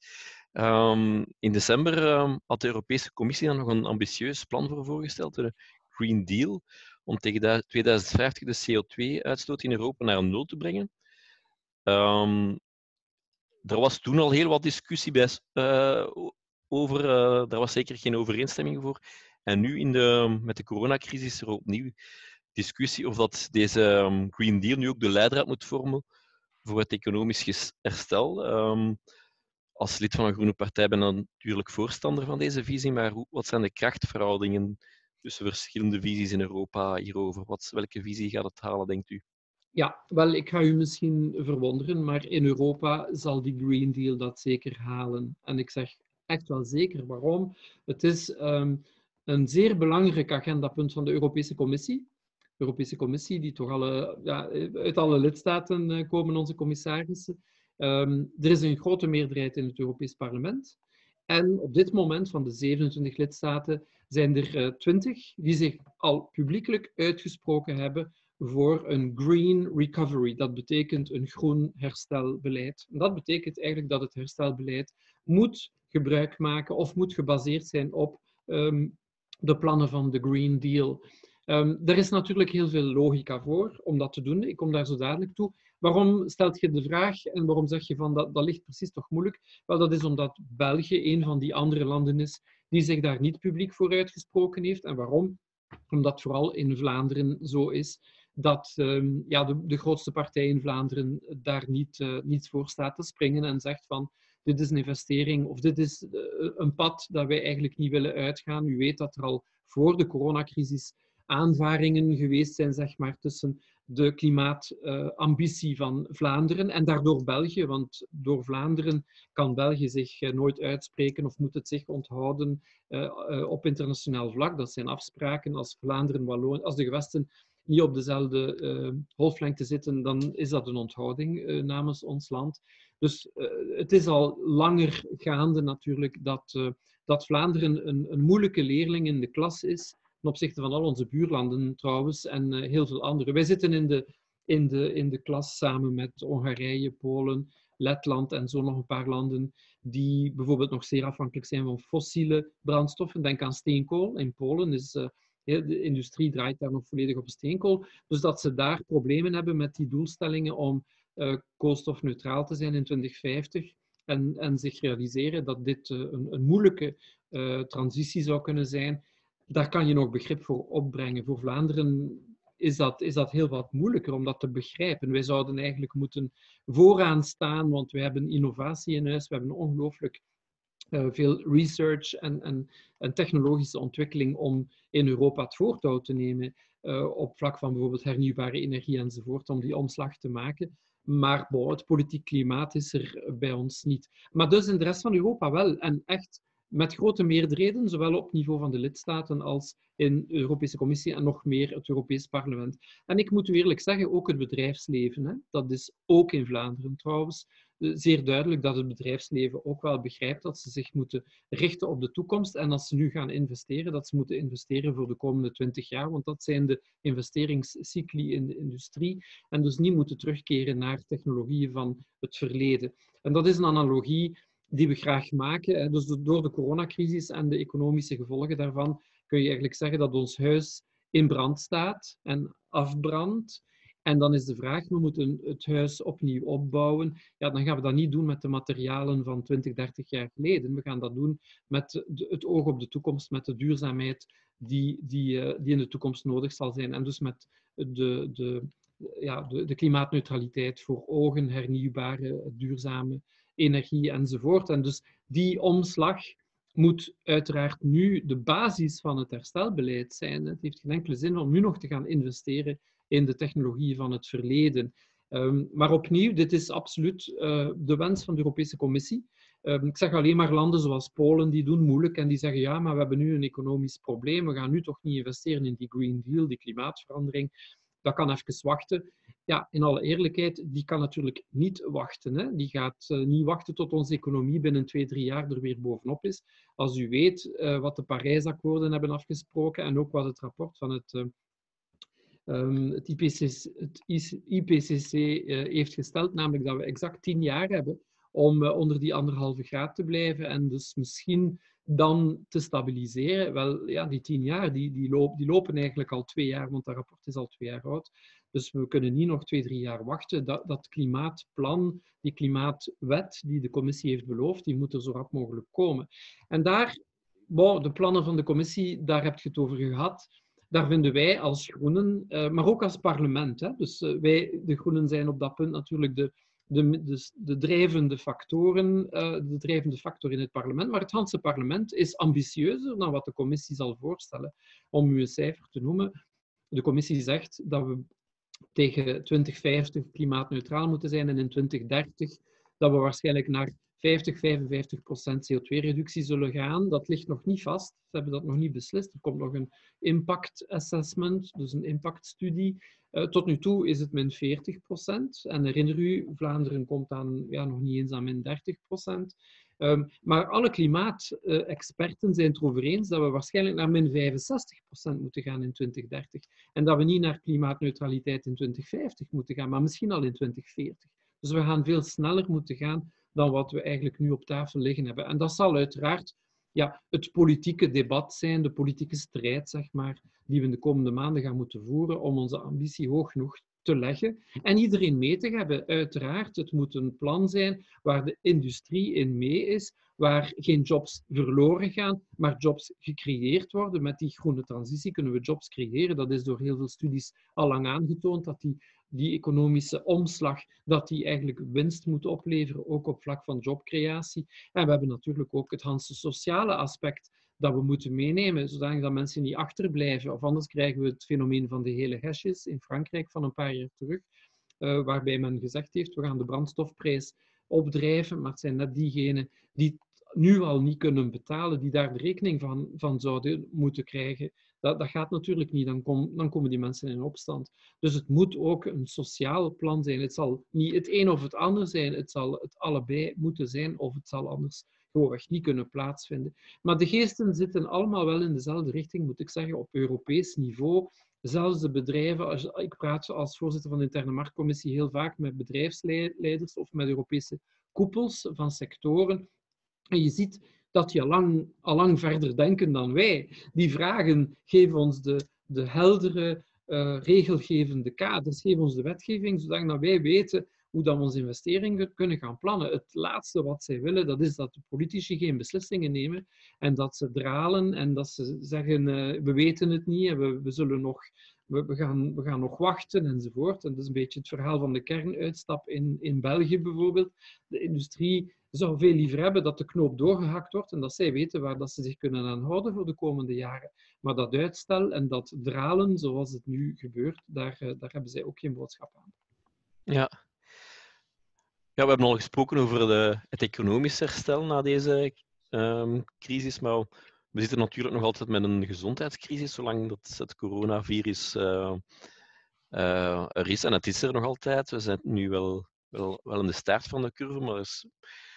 Um, in december um, had de Europese Commissie daar nog een ambitieus plan voor voorgesteld, de Green Deal, om tegen tweeduizend vijftig de C O twee uitstoot in Europa naar nul te brengen. Um, er was toen al heel wat discussie bij, uh, over, uh, daar was zeker geen overeenstemming voor. En nu in de, met de coronacrisis is er opnieuw discussie of dat deze um, Green Deal nu ook de leidraad moet vormen voor het economisch herstel. Um, als lid van een groene partij ben ik natuurlijk voorstander van deze visie, maar hoe, wat zijn de krachtverhoudingen tussen verschillende visies in Europa hierover? Wat, welke visie gaat het halen, denkt u? Ja, wel, ik ga u misschien verwonderen, maar in Europa zal die Green Deal dat zeker halen. En ik zeg echt wel zeker waarom. Het is um, een zeer belangrijk agendapunt van de Europese Commissie. De Europese Commissie, die toch alle, ja, uit alle lidstaten uh, komen, onze commissarissen. Um, er is een grote meerderheid in het Europees Parlement. En op dit moment, van de zevenentwintig lidstaten, zijn er uh, twintig die zich al publiekelijk uitgesproken hebben voor een green recovery. Dat betekent een groen herstelbeleid. En dat betekent eigenlijk dat het herstelbeleid moet gebruik maken of moet gebaseerd zijn op um, de plannen van de Green Deal. Um, er is natuurlijk heel veel logica voor om dat te doen. Ik kom daar zo dadelijk toe. Waarom stelt je de vraag en waarom zeg je van dat, dat ligt precies toch moeilijk? Wel, dat is omdat België een van die andere landen is die zich daar niet publiek voor uitgesproken heeft. En waarom? Omdat vooral in Vlaanderen zo is dat um, ja, de, de grootste partij in Vlaanderen daar niet, uh, niet voor staat te springen en zegt van dit is een investering of dit is uh, een pad dat wij eigenlijk niet willen uitgaan. U weet dat er al voor de coronacrisis aanvaringen geweest zijn, zeg maar, tussen de klimaatambitie uh, van Vlaanderen en daardoor België, want door Vlaanderen kan België zich uh, nooit uitspreken of moet het zich onthouden uh, uh, op internationaal vlak. Dat zijn afspraken. Als Vlaanderen, Wallonië, als de gewesten niet op dezelfde uh, golflengte zitten, dan is dat een onthouding uh, namens ons land. Dus uh, het is al langer gaande natuurlijk dat, uh, dat Vlaanderen een, een moeilijke leerling in de klas is, ten opzichte van al onze buurlanden trouwens en uh, heel veel andere. Wij zitten in de, in, de, in de klas samen met Hongarije, Polen, Letland en zo nog een paar landen die bijvoorbeeld nog zeer afhankelijk zijn van fossiele brandstoffen. Denk aan steenkool. In Polen is uh, de industrie draait daar nog volledig op steenkool. Dus dat ze daar problemen hebben met die doelstellingen om uh, koolstofneutraal te zijn in twintig vijftig en, en zich realiseren dat dit uh, een, een moeilijke uh, transitie zou kunnen zijn. Daar kan je nog begrip voor opbrengen. Voor Vlaanderen is dat, is dat heel wat moeilijker om dat te begrijpen. Wij zouden eigenlijk moeten vooraan staan, want we hebben innovatie in huis, we hebben ongelooflijk uh, veel research en, en, en technologische ontwikkeling om in Europa het voortouw te nemen uh, op vlak van bijvoorbeeld hernieuwbare energie enzovoort, om die omslag te maken. Maar bon, het politiek klimaat is er bij ons niet. Maar dus in de rest van Europa wel. En echt met grote meerderheden, zowel op niveau van de lidstaten als in de Europese Commissie en nog meer het Europees Parlement. En ik moet u eerlijk zeggen, ook het bedrijfsleven, hè, dat is ook in Vlaanderen trouwens, zeer duidelijk dat het bedrijfsleven ook wel begrijpt dat ze zich moeten richten op de toekomst en als ze nu gaan investeren, dat ze moeten investeren voor de komende twintig jaar, want dat zijn de investeringscycli in de industrie en dus niet moeten terugkeren naar technologieën van het verleden. En dat is een analogie die we graag maken. Dus door de coronacrisis en de economische gevolgen daarvan kun je eigenlijk zeggen dat ons huis in brand staat en afbrandt. En dan is de vraag, we moeten het huis opnieuw opbouwen. Ja, dan gaan we dat niet doen met de materialen van twintig, dertig jaar geleden. We gaan dat doen met het oog op de toekomst, met de duurzaamheid die, die, die in de toekomst nodig zal zijn. En dus met de, de, ja, de, de klimaatneutraliteit voor ogen, hernieuwbare, duurzame energie enzovoort. En dus die omslag moet uiteraard nu de basis van het herstelbeleid zijn. Het heeft geen enkele zin om nu nog te gaan investeren in de technologieën van het verleden. Um, maar opnieuw, dit is absoluut uh, de wens van de Europese Commissie. Um, ik zeg alleen maar landen zoals Polen, die doen moeilijk en die zeggen ja, maar we hebben nu een economisch probleem, we gaan nu toch niet investeren in die Green Deal, die klimaatverandering. Dat kan even wachten. Ja, in alle eerlijkheid, die kan natuurlijk niet wachten. Hè. Die gaat uh, niet wachten tot onze economie binnen twee, drie jaar er weer bovenop is. Als u weet uh, wat de Parijsakkoorden hebben afgesproken en ook wat het rapport van het, uh, um, het I P C C, het I P C C uh, heeft gesteld, namelijk dat we exact tien jaar hebben om uh, onder die anderhalve graad te blijven en dus misschien dan te stabiliseren. Wel, ja, die tien jaar, die, die, loop, die lopen eigenlijk al twee jaar, want dat rapport is al twee jaar oud. Dus we kunnen niet nog twee, drie jaar wachten. Dat, dat klimaatplan, die klimaatwet die de commissie heeft beloofd, die moet er zo rap mogelijk komen. En daar, bon, de plannen van de commissie, daar heb je het over gehad. Daar vinden wij als Groenen, uh, maar ook als parlement. Hè. Dus uh, wij, de Groenen, zijn op dat punt natuurlijk de, de, de, de, drijvende factoren, uh, de drijvende factor in het parlement. Maar het Franse parlement is ambitieuzer dan wat de commissie zal voorstellen. Om u een cijfer te noemen, de commissie zegt dat we tegen twintig vijftig klimaatneutraal moeten zijn en in twintig dertig dat we waarschijnlijk naar vijftig, vijfenvijftig procent C O twee reductie zullen gaan. Dat ligt nog niet vast. Ze hebben dat nog niet beslist. Er komt nog een impact assessment, dus een impactstudie. Uh, tot nu toe is het min veertig procent. En herinner u, Vlaanderen komt dan ja, nog niet eens aan min dertig procent. Um, maar alle klimaatexperten zijn het erover eens dat we waarschijnlijk naar min vijfenzestig procent moeten gaan in twintig dertig. En dat we niet naar klimaatneutraliteit in twintig vijftig moeten gaan, maar misschien al in twintig veertig. Dus we gaan veel sneller moeten gaan dan wat we eigenlijk nu op tafel liggen hebben. En dat zal uiteraard ja, het politieke debat zijn, de politieke strijd, zeg maar, die we in de komende maanden gaan moeten voeren om onze ambitie hoog genoeg te leggen en iedereen mee te hebben. Uiteraard, het moet een plan zijn waar de industrie in mee is, waar geen jobs verloren gaan, maar jobs gecreëerd worden. Met die groene transitie kunnen we jobs creëren. Dat is door heel veel studies al lang aangetoond, dat die, die economische omslag, dat die eigenlijk winst moet opleveren, ook op vlak van jobcreatie. En we hebben natuurlijk ook het hele sociale aspect dat we moeten meenemen, zodat mensen niet achterblijven. Of anders krijgen we het fenomeen van de hele hesjes in Frankrijk van een paar jaar terug, uh, waarbij men gezegd heeft, we gaan de brandstofprijs opdrijven, maar het zijn net diegenen die het nu al niet kunnen betalen, die daar de rekening van, van zouden moeten krijgen. Dat, dat gaat natuurlijk niet, dan, kom, dan komen die mensen in opstand. Dus het moet ook een sociaal plan zijn. Het zal niet het een of het ander zijn, het zal het allebei moeten zijn, of het zal anders gewoonweg niet kunnen plaatsvinden. Maar de geesten zitten allemaal wel in dezelfde richting, moet ik zeggen, op Europees niveau. Zelfs de bedrijven, als, ik praat als voorzitter van de interne marktcommissie heel vaak met bedrijfsleiders of met Europese koepels van sectoren. En je ziet dat die allang, allang verder denken dan wij. Die vragen, geef ons de, de heldere, uh, regelgevende kaders, geef ons de wetgeving, zodat wij weten hoe dat we onze investeringen kunnen gaan plannen. Het laatste wat zij willen, dat is dat de politici geen beslissingen nemen en dat ze dralen en dat ze zeggen, uh, we weten het niet en we, we zullen nog, we, we, gaan, we gaan nog wachten enzovoort. En dat is een beetje het verhaal van de kernuitstap in, in België bijvoorbeeld. De industrie zou veel liever hebben dat de knoop doorgehakt wordt en dat zij weten waar dat ze zich kunnen aan houden voor de komende jaren. Maar dat uitstel en dat dralen, zoals het nu gebeurt, daar, daar hebben zij ook geen boodschap aan. Ja. Ja, we hebben al gesproken over de, het economisch herstel na deze um, crisis, maar we zitten natuurlijk nog altijd met een gezondheidscrisis, zolang dat het coronavirus uh, uh, er is. En het is er nog altijd. We zijn nu wel, wel, wel in de start van de curve, maar er is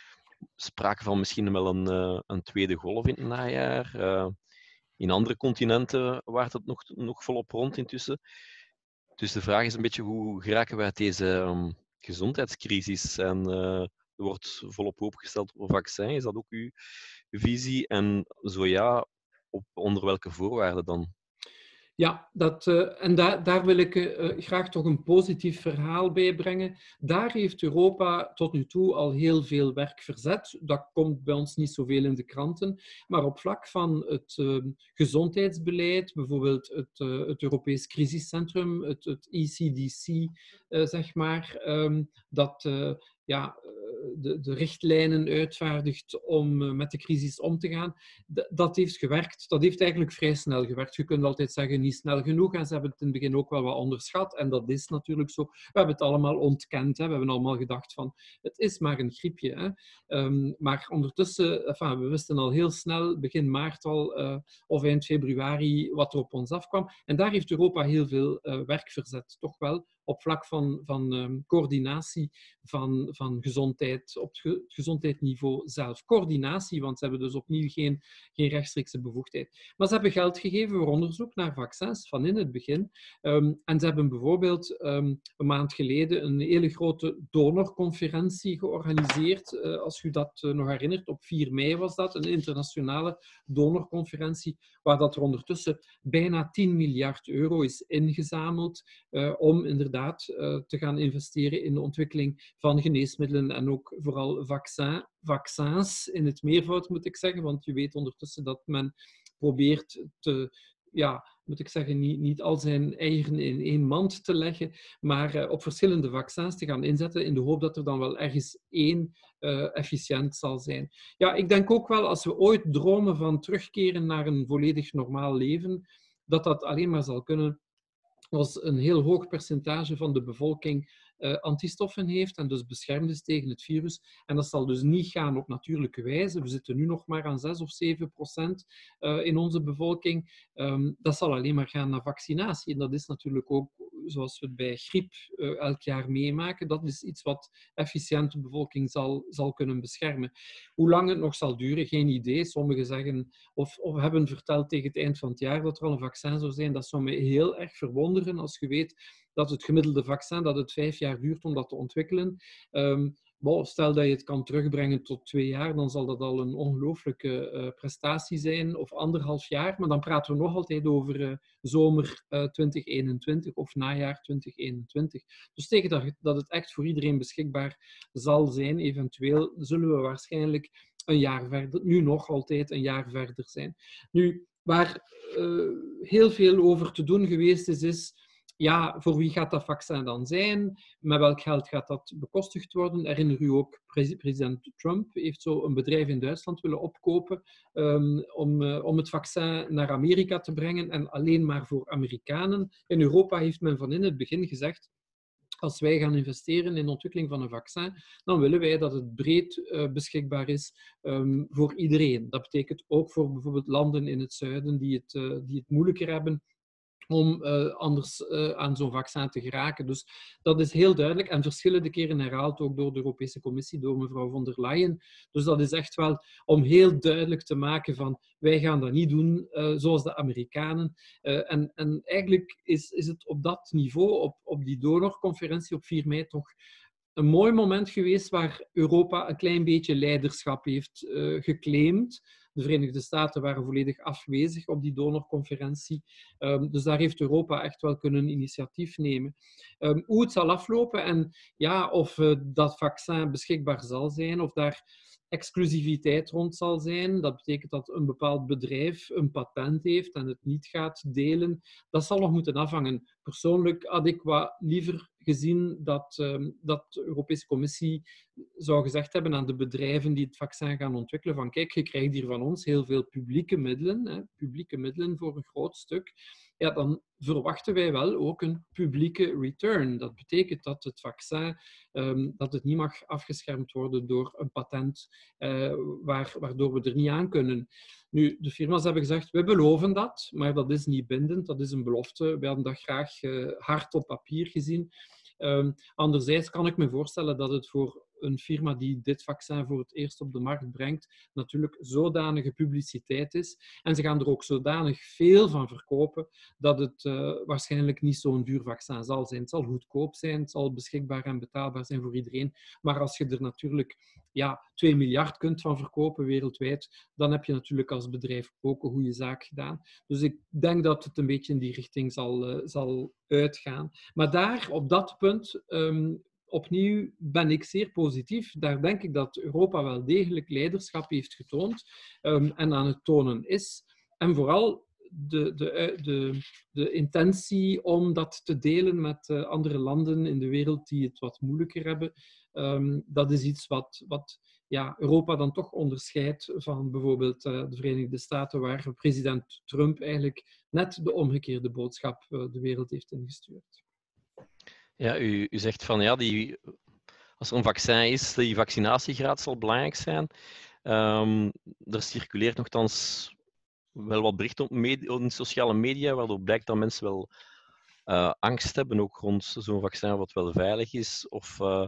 sprake van misschien wel een, uh, een tweede golf in het najaar. Uh, in andere continenten waart het nog, nog volop rond intussen. Dus de vraag is een beetje, hoe geraken we uit deze um, gezondheidscrisis? En uh, er wordt volop hoop gesteld op een vaccin. Is dat ook uw visie? En zo ja, op, onder welke voorwaarden dan? Ja, dat, uh, en da daar wil ik uh, graag toch een positief verhaal bij brengen. Daar heeft Europa tot nu toe al heel veel werk verzet. Dat komt bij ons niet zoveel in de kranten. Maar op vlak van het uh, gezondheidsbeleid, bijvoorbeeld het, uh, het Europees Crisiscentrum, het, het E C D C, uh, zeg maar, um, dat uh, ja, de, de richtlijnen uitvaardigt om uh, met de crisis om te gaan, D dat heeft gewerkt. Dat heeft eigenlijk vrij snel gewerkt. Je kunt altijd zeggen, niet snel genoeg. En ze hebben het in het begin ook wel wat onderschat. En dat is natuurlijk zo. We hebben het allemaal ontkend. Hè. We hebben allemaal gedacht van, het is maar een griepje. Hè. Um, maar ondertussen, enfin, we wisten al heel snel, begin maart al, uh, of eind februari, wat er op ons afkwam. En daar heeft Europa heel veel uh, werk verzet. Toch wel op vlak van, van um, coördinatie van, van gezondheid, op het gezondheidsniveau zelf. Coördinatie, want ze hebben dus opnieuw geen, geen rechtstreekse bevoegdheid. Maar ze hebben geld gegeven voor onderzoek naar vaccins van in het begin. Um, en ze hebben bijvoorbeeld um, een maand geleden een hele grote donorconferentie georganiseerd. Uh, als u dat uh, nog herinnert, op vier mei was dat, een internationale donorconferentie, waar dat er ondertussen bijna tien miljard euro is ingezameld uh, om inderdaad uh, te gaan investeren in de ontwikkeling van geneesmiddelen en ook vooral vaccin, vaccins in het meervoud, moet ik zeggen, want je weet ondertussen dat men probeert te, ja, moet ik zeggen, niet, niet al zijn eieren in één mand te leggen, maar uh, op verschillende vaccins te gaan inzetten in de hoop dat er dan wel ergens één uh, efficiënt zal zijn. Ja, ik denk ook wel, als we ooit dromen van terugkeren naar een volledig normaal leven, dat dat alleen maar zal kunnen als een heel hoog percentage van de bevolking uh, antistoffen heeft en dus beschermd is tegen het virus. En dat zal dus niet gaan op natuurlijke wijze. We zitten nu nog maar aan zes of zeven procent uh, in onze bevolking. Um, dat zal alleen maar gaan naar vaccinatie. En dat is natuurlijk ook, zoals we het bij griep uh, elk jaar meemaken, dat is iets wat efficiënt de bevolking zal, zal kunnen beschermen. Hoe lang het nog zal duren, geen idee. Sommigen zeggen of, of hebben verteld tegen het eind van het jaar dat er al een vaccin zou zijn. Dat zou me heel erg verwonderen als je weet dat het gemiddelde vaccin dat het vijf jaar duurt om dat te ontwikkelen. Um, Bon, stel dat je het kan terugbrengen tot twee jaar, dan zal dat al een ongelooflijke uh, prestatie zijn, of anderhalf jaar. Maar dan praten we nog altijd over uh, zomer uh, twintig eenentwintig of najaar twintig eenentwintig. Dus tegen dat, dat het echt voor iedereen beschikbaar zal zijn, eventueel, zullen we waarschijnlijk een jaar verder, nu nog altijd een jaar verder zijn. Nu, waar uh, heel veel over te doen geweest is, is ja, voor wie gaat dat vaccin dan zijn? Met welk geld gaat dat bekostigd worden? Herinner u ook, president Trump heeft zo een bedrijf in Duitsland willen opkopen um, om, uh, om het vaccin naar Amerika te brengen en alleen maar voor Amerikanen. In Europa heeft men van in het begin gezegd, als wij gaan investeren in de ontwikkeling van een vaccin, dan willen wij dat het breed uh, beschikbaar is um, voor iedereen. Dat betekent ook voor bijvoorbeeld landen in het zuiden die het, uh, die het moeilijker hebben om uh, anders uh, aan zo'n vaccin te geraken. Dus dat is heel duidelijk en verschillende keren herhaald ook door de Europese Commissie, door mevrouw von der Leyen. Dus dat is echt wel om heel duidelijk te maken van wij gaan dat niet doen uh, zoals de Amerikanen. Uh, en, en eigenlijk is, is het op dat niveau, op, op die donorconferentie op vier mei toch een mooi moment geweest waar Europa een klein beetje leiderschap heeft uh, geclaimd. De Verenigde Staten waren volledig afwezig op die donorconferentie. Um, dus daar heeft Europa echt wel kunnen initiatief nemen. Um, hoe het zal aflopen en ja, of uh, dat vaccin beschikbaar zal zijn, of daar exclusiviteit rond zal zijn, dat betekent dat een bepaald bedrijf een patent heeft en het niet gaat delen, dat zal nog moeten afhangen. Persoonlijk had ik wat liever gezien dat, um, dat de Europese Commissie zou gezegd hebben aan de bedrijven die het vaccin gaan ontwikkelen van kijk, je krijgt hier van ons heel veel publieke middelen, hè, publieke middelen voor een groot stuk. Ja, dan verwachten wij wel ook een publieke return. Dat betekent dat het vaccin um, dat het niet mag afgeschermd worden door een patent uh, waar, waardoor we er niet aan kunnen. Nu, de firma's hebben gezegd, we beloven dat, maar dat is niet bindend, dat is een belofte. We hadden dat graag uh, hard op papier gezien. Um, anderzijds kan ik me voorstellen dat het voor een firma die dit vaccin voor het eerst op de markt brengt, natuurlijk zodanige publiciteit is. En ze gaan er ook zodanig veel van verkopen dat het uh, waarschijnlijk niet zo'n duur vaccin zal zijn. Het zal goedkoop zijn, het zal beschikbaar en betaalbaar zijn voor iedereen. Maar als je er natuurlijk ja, twee miljard kunt van verkopen wereldwijd, dan heb je natuurlijk als bedrijf ook een goede zaak gedaan. Dus ik denk dat het een beetje in die richting zal, uh, zal uitgaan. Maar daar, op dat punt, um, opnieuw ben ik zeer positief. Daar denk ik dat Europa wel degelijk leiderschap heeft getoond um, en aan het tonen is. En vooral de, de, de, de intentie om dat te delen met uh, andere landen in de wereld die het wat moeilijker hebben, um, dat is iets wat, wat ja, Europa dan toch onderscheidt van bijvoorbeeld uh, de Verenigde Staten, waar president Trump eigenlijk net de omgekeerde boodschap uh, de wereld heeft ingestuurd. Ja, u, u zegt van ja, die, als er een vaccin is, die vaccinatiegraad zal belangrijk zijn. Um, er circuleert nogthans wel wat berichten op, media, op sociale media, waardoor blijkt dat mensen wel uh, angst hebben, ook rond zo'n vaccin wat wel veilig is. Of uh,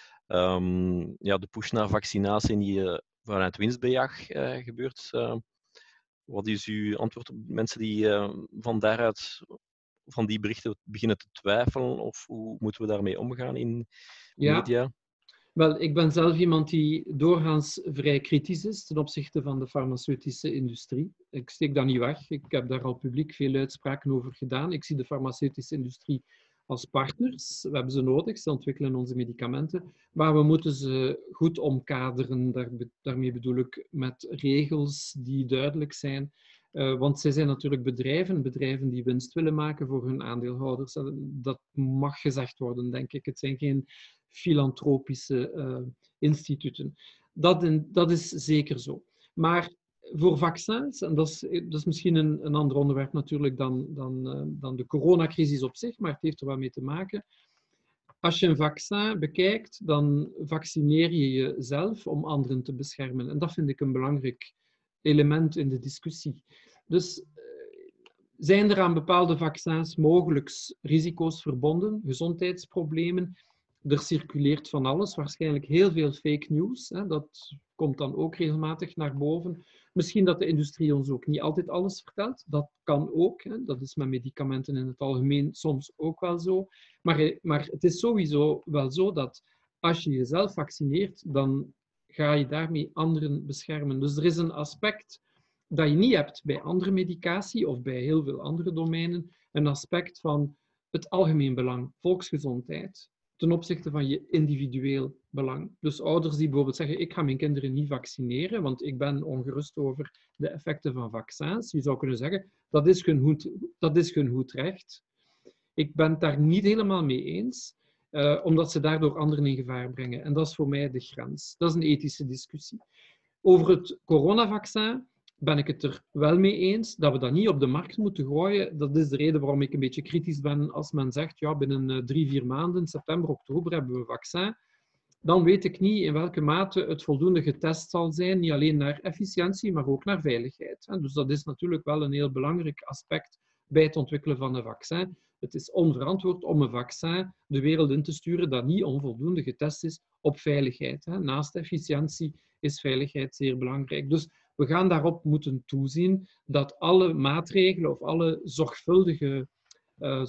um, ja, de push naar vaccinatie die uh, vanuit winstbejag uh, gebeurt. Uh, wat is uw antwoord op mensen die uh, van daaruit van die berichten beginnen te twijfelen? Of hoe moeten we daarmee omgaan in media? Ja. Wel, ik ben zelf iemand die doorgaans vrij kritisch is ten opzichte van de farmaceutische industrie. Ik steek dat niet weg. Ik heb daar al publiek veel uitspraken over gedaan. Ik zie de farmaceutische industrie als partners. We hebben ze nodig, ze ontwikkelen onze medicamenten. Maar we moeten ze goed omkaderen. Daar, daarmee bedoel ik met regels die duidelijk zijn. Uh, want zij zijn natuurlijk bedrijven, bedrijven die winst willen maken voor hun aandeelhouders. Dat mag gezegd worden, denk ik. Het zijn geen filantropische uh, instituten. Dat, in, dat is zeker zo. Maar voor vaccins, en dat is, dat is misschien een, een ander onderwerp natuurlijk dan, dan, uh, dan de coronacrisis op zich, maar het heeft er wel mee te maken. Als je een vaccin bekijkt, dan vaccineer je jezelf om anderen te beschermen. En dat vind ik een belangrijk element in de discussie. Dus uh, zijn er aan bepaalde vaccins mogelijk risico's verbonden, gezondheidsproblemen? Er circuleert van alles, waarschijnlijk heel veel fake news. Hè, dat komt dan ook regelmatig naar boven. Misschien dat de industrie ons ook niet altijd alles vertelt. Dat kan ook. Hè. Dat is met medicamenten in het algemeen soms ook wel zo. Maar, maar het is sowieso wel zo dat als je jezelf vaccineert, dan ga je daarmee anderen beschermen. Dus er is een aspect dat je niet hebt bij andere medicatie of bij heel veel andere domeinen. Een aspect van het algemeen belang, volksgezondheid, ten opzichte van je individueel belang. Dus ouders die bijvoorbeeld zeggen, ik ga mijn kinderen niet vaccineren, want ik ben ongerust over de effecten van vaccins. Je zou kunnen zeggen, dat is hun goed, dat is hun goed recht. Ik ben het daar niet helemaal mee eens, uh, omdat ze daardoor anderen in gevaar brengen. En dat is voor mij de grens. Dat is een ethische discussie. Over het coronavaccin ben ik het er wel mee eens dat we dat niet op de markt moeten gooien. Dat is de reden waarom ik een beetje kritisch ben als men zegt, ja, binnen drie, vier maanden, september, oktober, hebben we een vaccin. Dan weet ik niet in welke mate het voldoende getest zal zijn, niet alleen naar efficiëntie, maar ook naar veiligheid. Dus dat is natuurlijk wel een heel belangrijk aspect bij het ontwikkelen van een vaccin. Het is onverantwoord om een vaccin de wereld in te sturen dat niet onvoldoende getest is op veiligheid. Naast efficiëntie is veiligheid zeer belangrijk. Dus we gaan daarop moeten toezien dat alle maatregelen of alle zorgvuldige, uh,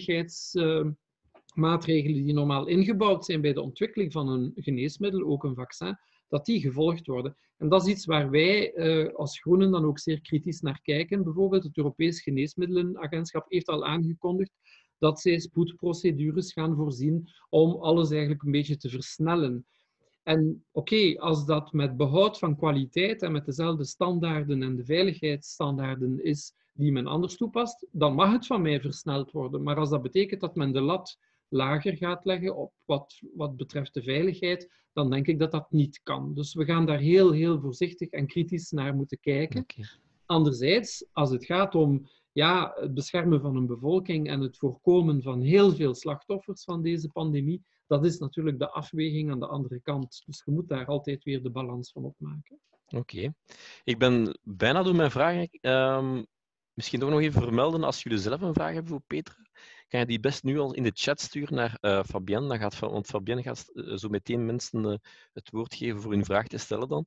zorgvuldigheidsmaatregelen uh, die normaal ingebouwd zijn bij de ontwikkeling van een geneesmiddel, ook een vaccin, dat die gevolgd worden. En dat is iets waar wij uh, als Groenen dan ook zeer kritisch naar kijken. Bijvoorbeeld het Europees Geneesmiddelenagentschap heeft al aangekondigd dat zij spoedprocedures gaan voorzien om alles eigenlijk een beetje te versnellen. En oké, okay, als dat met behoud van kwaliteit en met dezelfde standaarden en de veiligheidsstandaarden is die men anders toepast, dan mag het van mij versneld worden. Maar als dat betekent dat men de lat lager gaat leggen op wat, wat betreft de veiligheid, dan denk ik dat dat niet kan. Dus we gaan daar heel, heel voorzichtig en kritisch naar moeten kijken. Okay. Anderzijds, als het gaat om ja, het beschermen van een bevolking en het voorkomen van heel veel slachtoffers van deze pandemie, dat is natuurlijk de afweging aan de andere kant. Dus je moet daar altijd weer de balans van opmaken. Oké. Okay. Ik ben bijna door mijn vragen. Um, misschien toch nog even vermelden, als jullie zelf een vraag hebben voor Petra, kan je die best nu al in de chat sturen naar uh, Fabienne. Dan gaat, want Fabienne gaat uh, zo meteen mensen uh, het woord geven voor hun vraag te stellen dan.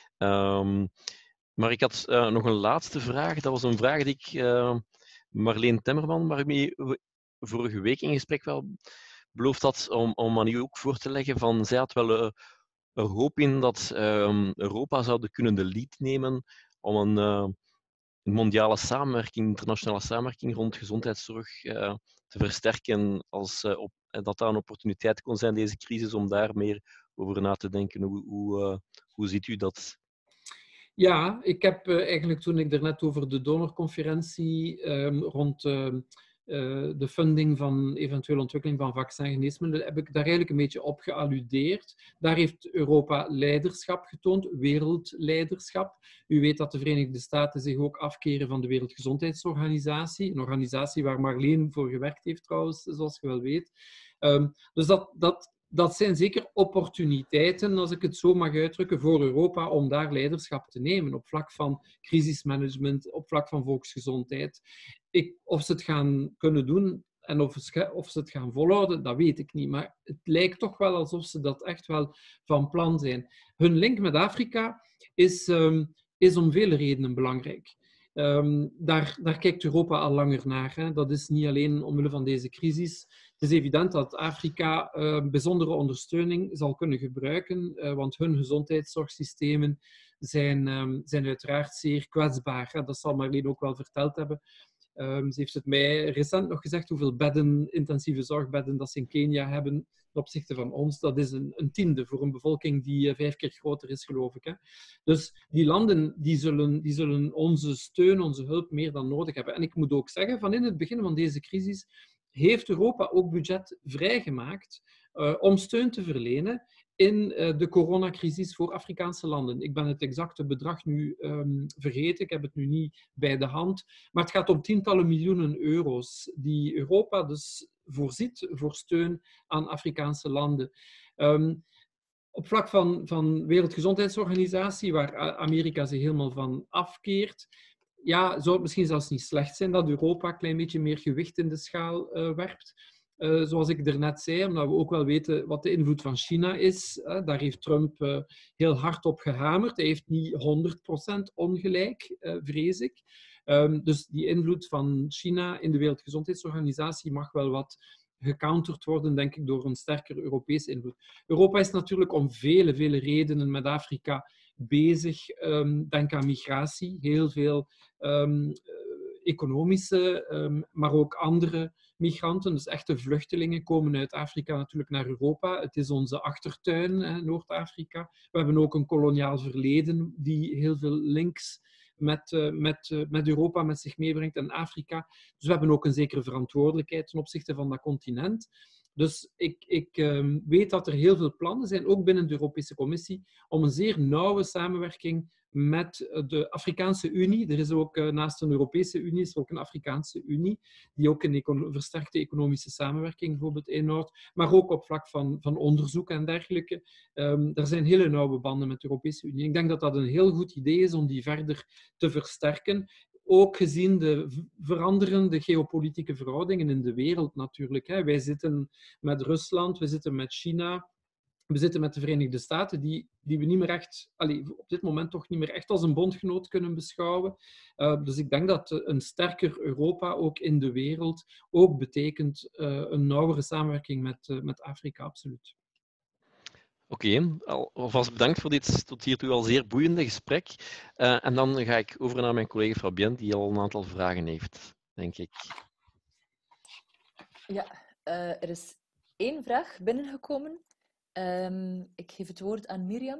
Um, maar ik had uh, nog een laatste vraag. Dat was een vraag die ik uh, Marleen Temmerman, waarmee we vorige week in gesprek wel beloofd had om, om aan u ook voor te leggen. Van, zij had wel uh, er hoop in dat uh, Europa zou kunnen de lead nemen om een, uh, een mondiale samenwerking, internationale samenwerking rond gezondheidszorg uh, te versterken. Als, uh, op, dat dat een opportuniteit kon zijn, deze crisis, om daar meer over na te denken. Hoe, hoe, uh, hoe ziet u dat? Ja, ik heb uh, eigenlijk toen ik daarnet over de donorconferentie um, rond uh, uh, de funding van eventuele ontwikkeling van vaccin-geneesmiddelen, heb ik daar eigenlijk een beetje op gealludeerd. Daar heeft Europa leiderschap getoond, wereldleiderschap. U weet dat de Verenigde Staten zich ook afkeren van de Wereldgezondheidsorganisatie, een organisatie waar Marleen voor gewerkt heeft trouwens, zoals je wel weet. Um, dus dat... dat Dat zijn zeker opportuniteiten, als ik het zo mag uitdrukken, voor Europa om daar leiderschap te nemen op vlak van crisismanagement, op vlak van volksgezondheid. Ik, of ze het gaan kunnen doen en of, of ze het gaan volhouden, dat weet ik niet. Maar het lijkt toch wel alsof ze dat echt wel van plan zijn. Hun link met Afrika is, um, is om vele redenen belangrijk. Um, daar, daar kijkt Europa al langer naar. Hè. Dat is niet alleen omwille van deze crisis. Het is evident dat Afrika uh, bijzondere ondersteuning zal kunnen gebruiken, uh, want hun gezondheidszorgsystemen zijn, um, zijn uiteraard zeer kwetsbaar. Hè. Dat zal Marleen ook wel verteld hebben. Um, ze heeft het mij recent nog gezegd hoeveel bedden, intensieve zorgbedden dat ze in Kenia hebben ten opzichte van ons. Dat is een, een tiende voor een bevolking die uh, vijf keer groter is, geloof ik. Hè. Dus die landen die zullen, die zullen onze steun, onze hulp meer dan nodig hebben. En ik moet ook zeggen, van in het begin van deze crisis heeft Europa ook budget vrijgemaakt uh, om steun te verlenen in uh, de coronacrisis voor Afrikaanse landen. Ik ben het exacte bedrag nu um, vergeten, ik heb het nu niet bij de hand, maar het gaat om tientallen miljoenen euro's die Europa dus voorziet voor steun aan Afrikaanse landen. Um, op vlak van, van Wereldgezondheidsorganisatie, waar Amerika zich helemaal van afkeert, ja, zou het misschien zelfs niet slecht zijn dat Europa een klein beetje meer gewicht in de schaal uh, werpt. Uh, zoals ik daarnet zei, omdat we ook wel weten wat de invloed van China is. Uh, daar heeft Trump uh, heel hard op gehamerd. Hij heeft niet honderd procent ongelijk, uh, vrees ik. Um, dus die invloed van China in de Wereldgezondheidsorganisatie mag wel wat gecounterd worden, denk ik, door een sterkere Europese invloed. Europa is natuurlijk om vele, vele redenen met Afrika bezig. Um, denk aan migratie, heel veel um, economische, um, maar ook andere migranten, dus echte vluchtelingen, komen uit Afrika natuurlijk naar Europa. Het is onze achtertuin, Noord-Afrika. We hebben ook een koloniaal verleden die heel veel links met, uh, met, uh, met Europa met zich meebrengt en Afrika. Dus we hebben ook een zekere verantwoordelijkheid ten opzichte van dat continent. Dus ik, ik um, weet dat er heel veel plannen zijn, ook binnen de Europese Commissie, om een zeer nauwe samenwerking met de Afrikaanse Unie. Er is ook, uh, naast een Europese Unie, is er ook een Afrikaanse Unie, die ook een econo- versterkte economische samenwerking bijvoorbeeld inhoudt, maar ook op vlak van, van onderzoek en dergelijke. Um, er zijn hele nauwe banden met de Europese Unie. Ik denk dat dat een heel goed idee is om die verder te versterken. Ook gezien de veranderende geopolitieke verhoudingen in de wereld natuurlijk. Wij zitten met Rusland, we zitten met China, we zitten met de Verenigde Staten, die, die we niet meer echt, allee, op dit moment toch niet meer echt als een bondgenoot kunnen beschouwen. Uh, dus ik denk dat een sterker Europa ook in de wereld ook betekent uh, een nauwere samenwerking met, uh, met Afrika, absoluut. Oké, okay. Alvast bedankt voor dit tot hiertoe al zeer boeiende gesprek. Uh, en dan ga ik over naar mijn collega Fabienne, die al een aantal vragen heeft, denk ik. Ja, uh, er is één vraag binnengekomen. Um, ik geef het woord aan Mirjam.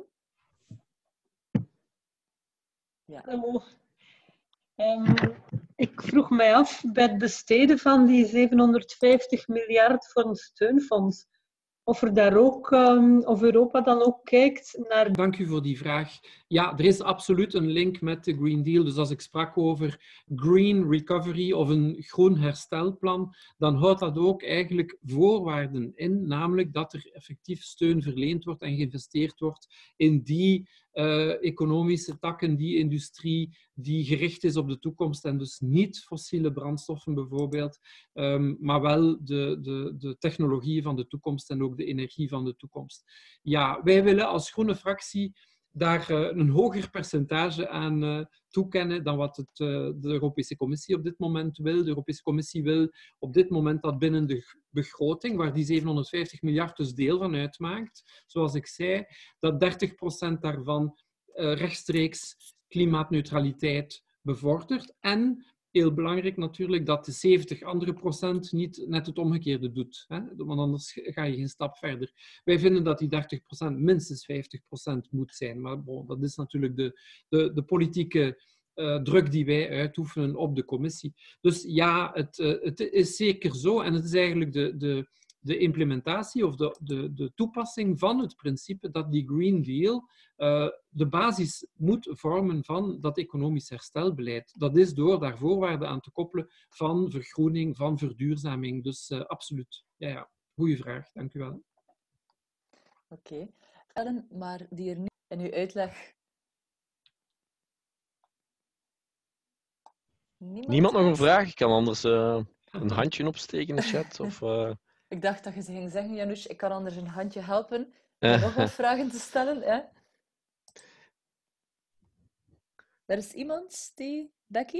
Ja. Hallo. Um, ik vroeg mij af, bij het besteden van die zevenhonderdvijftig miljard voor een steunfonds, of, er daar ook, um, of Europa dan ook kijkt naar... Dank u voor die vraag. Ja, er is absoluut een link met de Green Deal. Dus als ik sprak over Green Recovery of een groen herstelplan, dan houdt dat ook eigenlijk voorwaarden in, namelijk dat er effectief steun verleend wordt en geïnvesteerd wordt in die uh, economische takken, die industrie die gericht is op de toekomst en dus niet fossiele brandstoffen bijvoorbeeld, um, maar wel de, de, de technologieën van de toekomst en ook de energie van de toekomst. Ja, wij willen als groene fractie daar uh, een hoger percentage aan uh, toekennen dan wat het, uh, de Europese Commissie op dit moment wil. De Europese Commissie wil op dit moment dat binnen de begroting, waar die zevenhonderdvijftig miljard dus deel van uitmaakt, zoals ik zei, dat dertig procent daarvan uh, rechtstreeks klimaatneutraliteit bevordert en heel belangrijk natuurlijk dat de zeventig andere procent niet net het omgekeerde doet. Hè? Want anders ga je geen stap verder. Wij vinden dat die dertig procent minstens vijftig procent moet zijn. Maar bon, dat is natuurlijk de, de, de politieke uh, druk die wij uitoefenen op de commissie. Dus ja, het, uh, het is zeker zo. En het is eigenlijk de, de, de implementatie of de, de, de toepassing van het principe dat die Green Deal uh, de basis moet vormen van dat economisch herstelbeleid. Dat is door daar voorwaarden aan te koppelen van vergroening, van verduurzaming. Dus uh, absoluut. Ja, ja. Goeie vraag. Dank u wel. Oké. Okay. Ellen, maar die er nu in uw uitleg... Niemand, Niemand nog een vraag? Ik kan anders uh, een handje opsteken in de chat. Of, uh... Ik dacht dat je ze ging zeggen, Janusz, ik kan anders een handje helpen om nog wat vragen te stellen. Hè? Er is iemand die... Becky?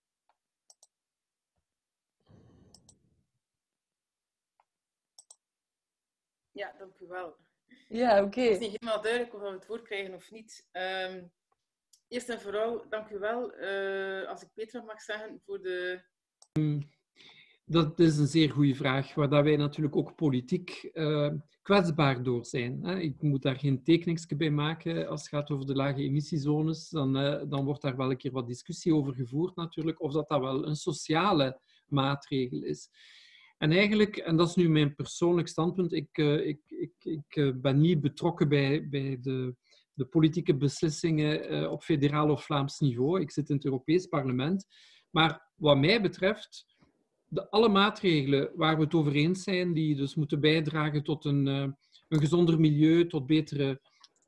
Ja, dank u wel. Ja, oké. Okay. Het is niet helemaal duidelijk of we het woord krijgen of niet. Um, eerst en vooral, dank u wel, uh, als ik Petra mag zeggen, voor de Dat is een zeer goede vraag, waar dat wij natuurlijk ook politiek uh, kwetsbaar door zijn. Hè. Ik moet daar geen tekeningsje bij maken als het gaat over de lage emissiezones. Dan, uh, dan wordt daar wel een keer wat discussie over gevoerd natuurlijk, of dat dat wel een sociale maatregel is. En eigenlijk, en dat is nu mijn persoonlijk standpunt, ik, uh, ik, ik, ik uh, ben niet betrokken bij, bij de, de politieke beslissingen uh, op federaal of Vlaams niveau. Ik zit in het Europees Parlement. Maar wat mij betreft, de, alle maatregelen waar we het over eens zijn, die dus moeten bijdragen tot een, uh, een gezonder milieu, tot betere,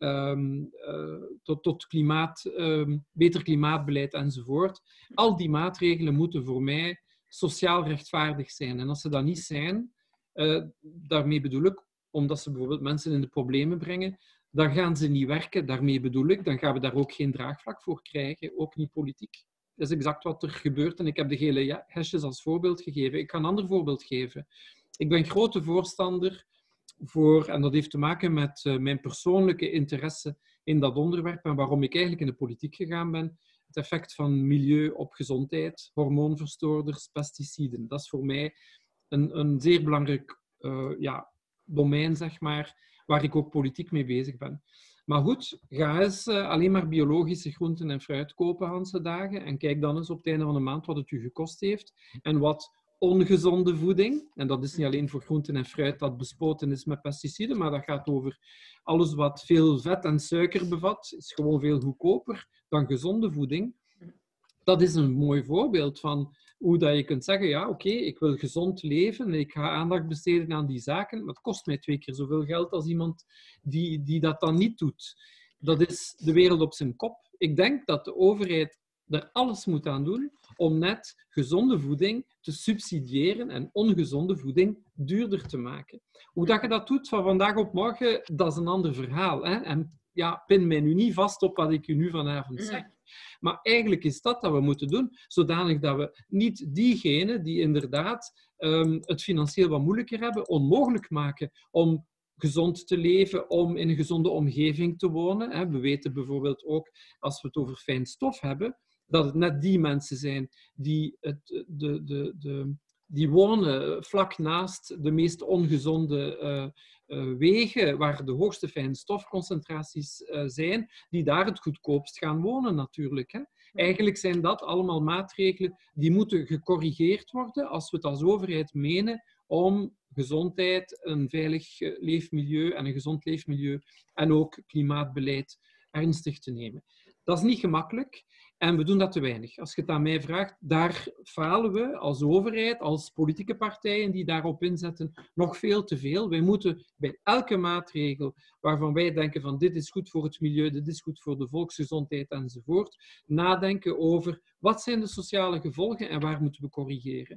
um, uh, tot, tot klimaat, um, beter klimaatbeleid enzovoort. Al die maatregelen moeten voor mij sociaal rechtvaardig zijn. En als ze dat niet zijn, uh, daarmee bedoel ik, omdat ze bijvoorbeeld mensen in de problemen brengen, dan gaan ze niet werken. Daarmee bedoel ik, dan gaan we daar ook geen draagvlak voor krijgen, ook niet politiek. Dat is exact wat er gebeurt en ik heb de gele hesjes als voorbeeld gegeven. Ik ga een ander voorbeeld geven. Ik ben grote voorstander voor, en dat heeft te maken met uh, mijn persoonlijke interesse in dat onderwerp en waarom ik eigenlijk in de politiek gegaan ben, het effect van milieu op gezondheid, hormoonverstoorders, pesticiden. Dat is voor mij een, een zeer belangrijk uh, ja, domein, zeg maar, waar ik ook politiek mee bezig ben. Maar goed, ga eens uh, alleen maar biologische groenten en fruit kopen, Hanse dagen, en kijk dan eens op het einde van de maand wat het u gekost heeft en wat ongezonde voeding, en dat is niet alleen voor groenten en fruit dat bespoten is met pesticiden, maar dat gaat over alles wat veel vet en suiker bevat, is gewoon veel goedkoper dan gezonde voeding. Dat is een mooi voorbeeld van hoe dat je kunt zeggen, ja, oké, okay, ik wil gezond leven en ik ga aandacht besteden aan die zaken, maar het kost mij twee keer zoveel geld als iemand die, die dat dan niet doet. Dat is de wereld op zijn kop. Ik denk dat de overheid er alles moet aan doen om net gezonde voeding te subsidiëren en ongezonde voeding duurder te maken. Hoe dat je dat doet van vandaag op morgen, dat is een ander verhaal. Hè? En ja, pin mij nu niet vast op wat ik u nu vanavond zeg. Maar eigenlijk is dat dat we moeten doen, zodanig dat we niet diegenen die inderdaad um, het financieel wat moeilijker hebben, onmogelijk maken om gezond te leven, om in een gezonde omgeving te wonen. We weten bijvoorbeeld ook, als we het over fijn stof hebben, dat het net die mensen zijn die, het, de, de, de, die wonen vlak naast de meest ongezonde uh, uh, wegen, waar de hoogste fijnstofconcentraties uh, zijn, die daar het goedkoopst gaan wonen natuurlijk. Hè. Eigenlijk zijn dat allemaal maatregelen die moeten gecorrigeerd worden als we het als overheid menen om gezondheid, een veilig leefmilieu en een gezond leefmilieu en ook klimaatbeleid ernstig te nemen. Dat is niet gemakkelijk en we doen dat te weinig. Als je het aan mij vraagt, daar falen we als overheid, als politieke partijen die daarop inzetten, nog veel te veel. Wij moeten bij elke maatregel waarvan wij denken van dit is goed voor het milieu, dit is goed voor de volksgezondheid enzovoort, nadenken over wat zijn de sociale gevolgen en waar moeten we corrigeren.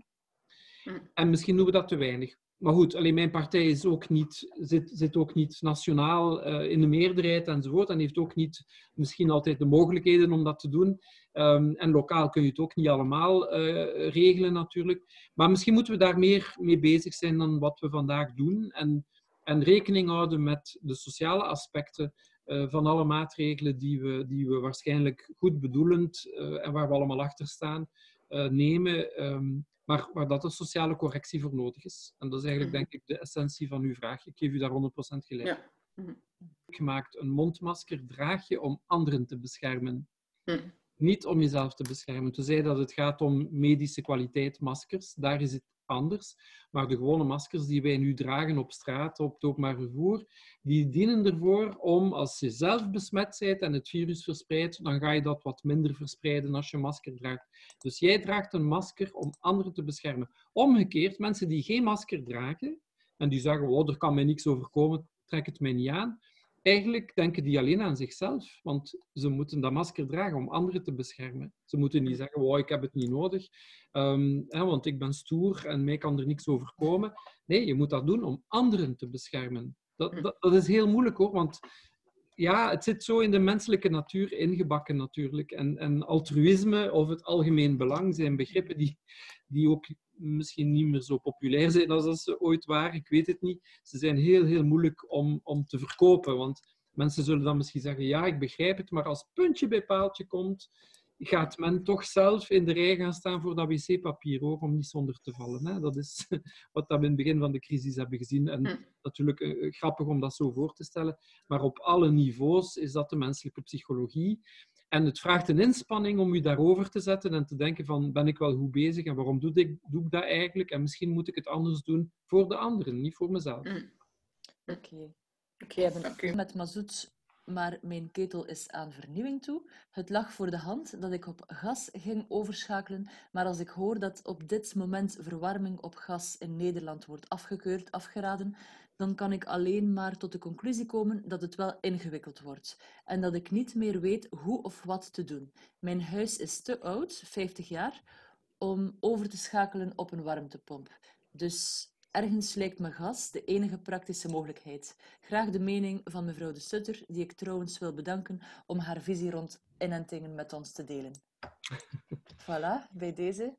En misschien doen we dat te weinig. Maar goed, alleen mijn partij is ook niet, zit, zit ook niet nationaal uh, in de meerderheid enzovoort en heeft ook niet misschien altijd de mogelijkheden om dat te doen. Um, en lokaal kun je het ook niet allemaal uh, regelen natuurlijk. Maar misschien moeten we daar meer mee bezig zijn dan wat we vandaag doen. En, en rekening houden met de sociale aspecten uh, van alle maatregelen die we, die we waarschijnlijk goed bedoelend uh, en waar we allemaal achter staan, uh, nemen. Um, Maar waar dat een sociale correctie voor nodig is. En dat is eigenlijk, denk ik, de essentie van uw vraag. Ik geef u daar honderd procent gelijk. Ja. Mm-hmm. Gemaakt, een mondmasker draag je om anderen te beschermen. Mm. Niet om jezelf te beschermen. Tenzij dat het gaat om medische kwaliteit maskers, daar is het anders. Maar de gewone maskers die wij nu dragen op straat, op het openbaar vervoer, die dienen ervoor om, als je zelf besmet bent en het virus verspreidt, dan ga je dat wat minder verspreiden als je masker draagt. Dus jij draagt een masker om anderen te beschermen. Omgekeerd, mensen die geen masker dragen, en die zeggen, oh, er kan mij niks overkomen, trek het mij niet aan. Eigenlijk denken die alleen aan zichzelf, want ze moeten dat masker dragen om anderen te beschermen. Ze moeten niet zeggen, oh, ik heb het niet nodig, um, hè, want ik ben stoer en mij kan er niks overkomen. Nee, je moet dat doen om anderen te beschermen. Dat, dat, dat is heel moeilijk hoor, want ja, het zit zo in de menselijke natuur ingebakken natuurlijk. En, en altruïsme of het algemeen belang zijn begrippen die, die ook misschien niet meer zo populair zijn als ze ooit waren. Ik weet het niet. Ze zijn heel, heel moeilijk om, om te verkopen. Want mensen zullen dan misschien zeggen, ja, ik begrijp het, maar als puntje bij paaltje komt, gaat men toch zelf in de rij gaan staan voor dat wc-papier, hoor, om niet zonder te vallen. Hè? Dat is wat we in het begin van de crisis hebben gezien. En Hm. natuurlijk uh, grappig om dat zo voor te stellen. Maar op alle niveaus is dat de menselijke psychologie. En het vraagt een inspanning om je daarover te zetten en te denken van, ben ik wel goed bezig en waarom doe ik, doe ik dat eigenlijk? En misschien moet ik het anders doen voor de anderen, niet voor mezelf. Hm. Oké. Okay. Oké, Okay, ik dank ben u. met mazoet, maar mijn ketel is aan vernieuwing toe. Het lag voor de hand dat ik op gas ging overschakelen, maar als ik hoor dat op dit moment verwarming op gas in Nederland wordt afgekeurd, afgeraden, dan kan ik alleen maar tot de conclusie komen dat het wel ingewikkeld wordt en dat ik niet meer weet hoe of wat te doen. Mijn huis is te oud, vijftig jaar, om over te schakelen op een warmtepomp. Dus ergens lijkt me gas de enige praktische mogelijkheid. Graag de mening van mevrouw De Sutter, die ik trouwens wil bedanken om haar visie rond inentingen met ons te delen. Voilà, bij deze.